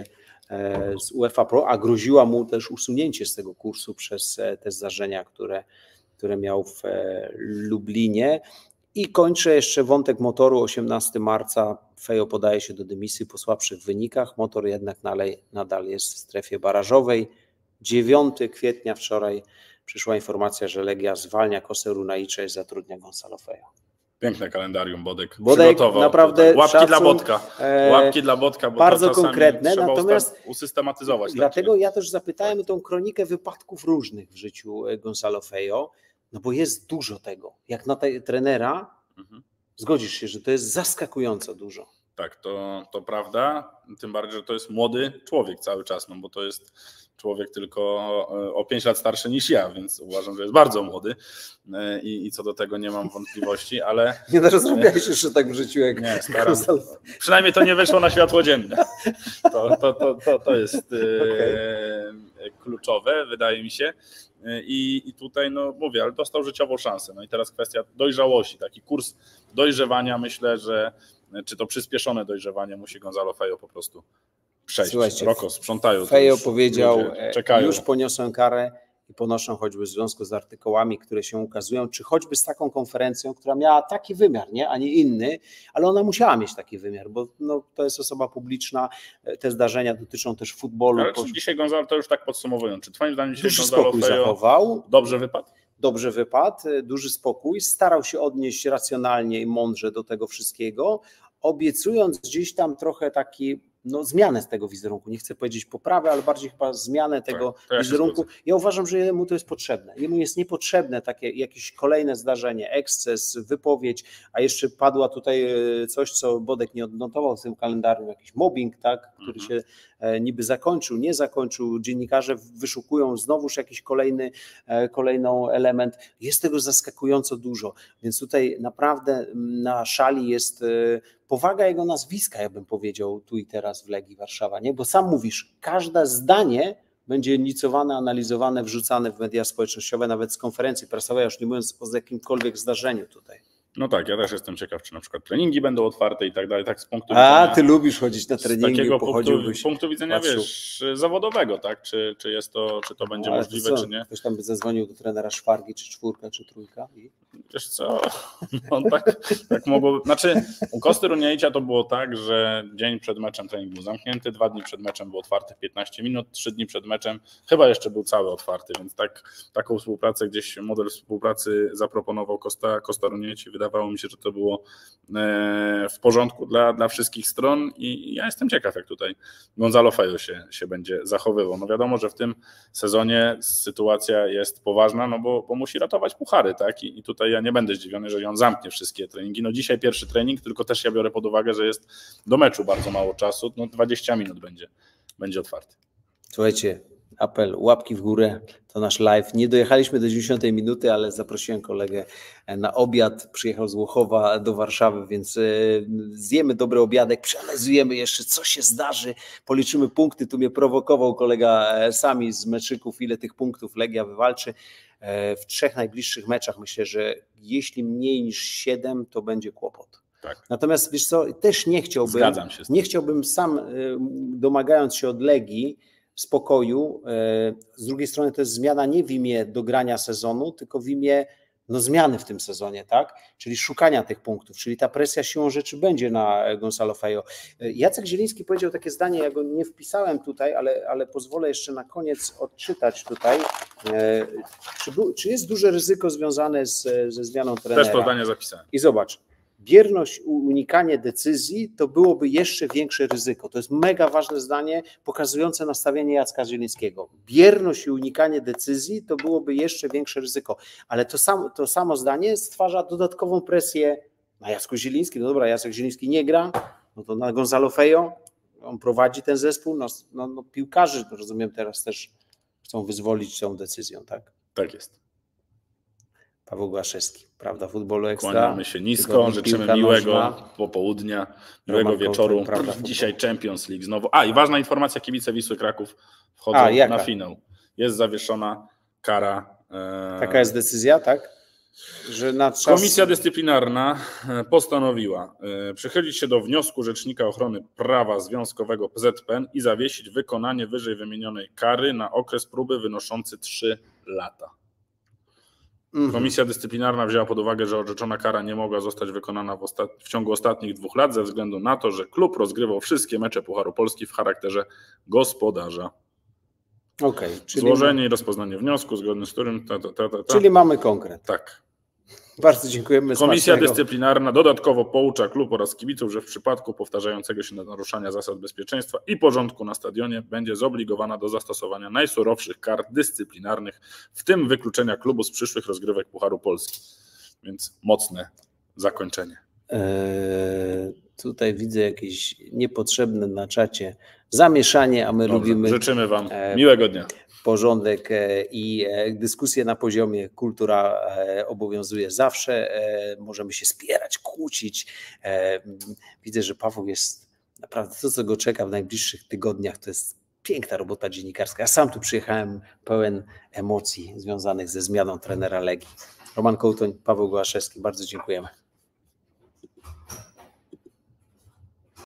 z UEFA Pro, a groziła mu też usunięcie z tego kursu przez te zdarzenia, które miał w Lublinie. I kończę jeszcze wątek Motoru. 18 marca Fejo podaje się do dymisji po słabszych wynikach. Motor jednak nadal jest w strefie barażowej. 9 kwietnia wczoraj przyszła informacja, że Legia zwalnia Kosę Runaicze i zatrudnia Gonzalo Fejo. Piękne kalendarium Bodek przygotował. Naprawdę łapki dla Bodka. Łapki dla Bodka, bo bardzo konkretne, natomiast usystematyzować. Dlatego ja też zapytałem o tą kronikę wypadków różnych w życiu Gonzalo Fejo, no bo jest dużo tego. Jak na trenera, zgodzisz się, że to jest zaskakująco dużo. Tak, to prawda, tym bardziej, że to jest młody człowiek cały czas, no bo to jest człowiek tylko o 5 lat starszy niż ja, więc uważam, że jest bardzo młody i co do tego nie mam wątpliwości, ale... Nie rozmawiałeś jeszcze tak w życiu jak... Nie, przynajmniej to nie wyszło na światło dzienne. To jest kluczowe, wydaje mi się. I tutaj, no mówię, ale dostał życiową szansę. No i teraz kwestia dojrzałości, taki kurs dojrzewania, myślę, że czy to przyspieszone dojrzewanie musi Gonzalo Fejo po prostu przejść. Słuchajcie, Roko, sprzątają. Fejo powiedział, czekają. Już poniosłem karę i ponoszą choćby w związku z artykułami, które się ukazują, czy choćby z taką konferencją, która miała taki wymiar, nie, a nie inny, ale ona musiała mieć taki wymiar, bo no, to jest osoba publiczna, te zdarzenia dotyczą też futbolu. Ale czy dzisiaj Gonzalo, to już tak podsumowując, czy twoim zdaniem dzisiaj duży Gonzalo spokój Fejo zachował. dobrze wypadł? Dobrze wypadł, duży spokój, starał się odnieść racjonalnie i mądrze do tego wszystkiego, obiecując gdzieś tam trochę taki, no, zmianę z tego wizerunku. Nie chcę powiedzieć poprawę, ale bardziej chyba zmianę tego wizerunku. Ja uważam, że jemu to jest potrzebne. Jemu jest niepotrzebne takie jakieś kolejne zdarzenie, eksces, wypowiedź, a jeszcze padła tutaj coś, co Bodek nie odnotował w tym kalendarium, jakiś mobbing, tak, który się niby zakończył, nie zakończył. Dziennikarze wyszukują znowuż jakiś kolejny element. Jest tego zaskakująco dużo, więc tutaj naprawdę na szali jest powaga jego nazwiska, ja bym powiedział tu i teraz w Legii Warszawa, nie? Bo sam mówisz, każde zdanie będzie inicjowane, analizowane, wrzucane w media społecznościowe, nawet z konferencji prasowej, już nie mówiąc o jakimkolwiek zdarzeniu tutaj. No tak, ja też jestem ciekaw, czy na przykład treningi będą otwarte i tak dalej, tak z punktu widzenia... ty lubisz chodzić na treningi, z takiego pochodziłbyś. punktu widzenia, patrzył. Wiesz, zawodowego, tak? Czy to będzie możliwe, czy nie? Ktoś tam by zadzwonił do trenera Szwargi, czy 4, czy 3? Wiesz co, no tak mogło... Znaczy u Kosty Runiejcia to było tak, że dzień przed meczem trening był zamknięty, 2 dni przed meczem był otwarty 15 minut, 3 dni przed meczem chyba jeszcze był cały otwarty, więc taką współpracę gdzieś, model współpracy zaproponował Costa Runieci. Wydawało mi się, że to było w porządku dla wszystkich stron i ja jestem ciekaw, jak tutaj Gonzalo Fejo się będzie zachowywał. No wiadomo, że w tym sezonie sytuacja jest poważna, no bo musi ratować puchary, tak? I tutaj ja nie będę zdziwiony, jeżeli on zamknie wszystkie treningi. No dzisiaj pierwszy trening, tylko też ja biorę pod uwagę, że jest do meczu bardzo mało czasu, no 20 minut będzie otwarty. Słuchajcie, apel, łapki w górę, to nasz live. Nie dojechaliśmy do 90 minuty, ale zaprosiłem kolegę na obiad. Przyjechał z Łochowa do Warszawy, więc zjemy dobry obiadek, przeanalizujemy jeszcze, co się zdarzy, policzymy punkty. Tu mnie prowokował kolega Sami z meczyków, ile tych punktów Legia wywalczy. W 3 najbliższych meczach myślę, że jeśli mniej niż 7, to będzie kłopot. Tak. Natomiast wiesz co, też nie chciałbym sam, domagając się od Legii, spokoju. Z drugiej strony to jest zmiana nie w imię dogrania sezonu, tylko w imię zmiany w tym sezonie, tak? Czyli szukania tych punktów, czyli ta presja siłą rzeczy będzie na Gonzalo Fejo. Jacek Zieliński powiedział takie zdanie, ja go nie wpisałem tutaj, ale pozwolę jeszcze na koniec odczytać tutaj. Czy jest duże ryzyko związane ze zmianą trenera? Też to zdanie zapisałem. I zobacz, bierność, unikanie decyzji to byłoby jeszcze większe ryzyko. To jest mega ważne zdanie pokazujące nastawienie Jacka Zielińskiego. Bierność i unikanie decyzji to byłoby jeszcze większe ryzyko. Ale to samo zdanie stwarza dodatkową presję na Jacku Zielińskim. No dobra, Jacek Zieliński nie gra, no to na Gonzalo Fejo, on prowadzi ten zespół, no piłkarzy, rozumiem, teraz też chcą wyzwolić tą decyzją, tak? Tak jest. Paweł Głaszewski, Prawda Futbolu Ekstra. Kłaniamy się nisko, życzymy miłego popołudnia, miłego wieczoru. Dzisiaj Champions League znowu. I ważna informacja, kibice Wisły Kraków wchodzą na finał. Jest zawieszona kara. Taka jest decyzja, tak? Że na czas... Komisja Dyscyplinarna postanowiła przychylić się do wniosku Rzecznika Ochrony Prawa Związkowego PZPN i zawiesić wykonanie wyżej wymienionej kary na okres próby wynoszący 3 lata. Komisja Dyscyplinarna wzięła pod uwagę, że orzeczona kara nie mogła zostać wykonana w ciągu ostatnich 2 lat ze względu na to, że klub rozgrywał wszystkie mecze Pucharu Polski w charakterze gospodarza. Czyli złożenie i rozpoznanie wniosku, zgodnie z którym... Czyli mamy konkret. Tak. Bardzo dziękujemy. Komisja Dyscyplinarna dodatkowo poucza klub oraz kibiców, że w przypadku powtarzającego się naruszania zasad bezpieczeństwa i porządku na stadionie będzie zobligowana do zastosowania najsurowszych kar dyscyplinarnych, w tym wykluczenia klubu z przyszłych rozgrywek Pucharu Polski. Więc mocne zakończenie. Tutaj widzę jakieś niepotrzebne na czacie zamieszanie, a my lubimy. Życzymy Wam miłego dnia. Porządek i dyskusję na poziomie, kultura obowiązuje zawsze. Możemy się spierać, kłócić. Widzę, że Paweł jest naprawdę to, co go czeka w najbliższych tygodniach, to jest piękna robota dziennikarska. Ja sam tu przyjechałem pełen emocji związanych ze zmianą trenera Legii. Roman Kołtoń, Paweł Gołaszewski, bardzo dziękujemy.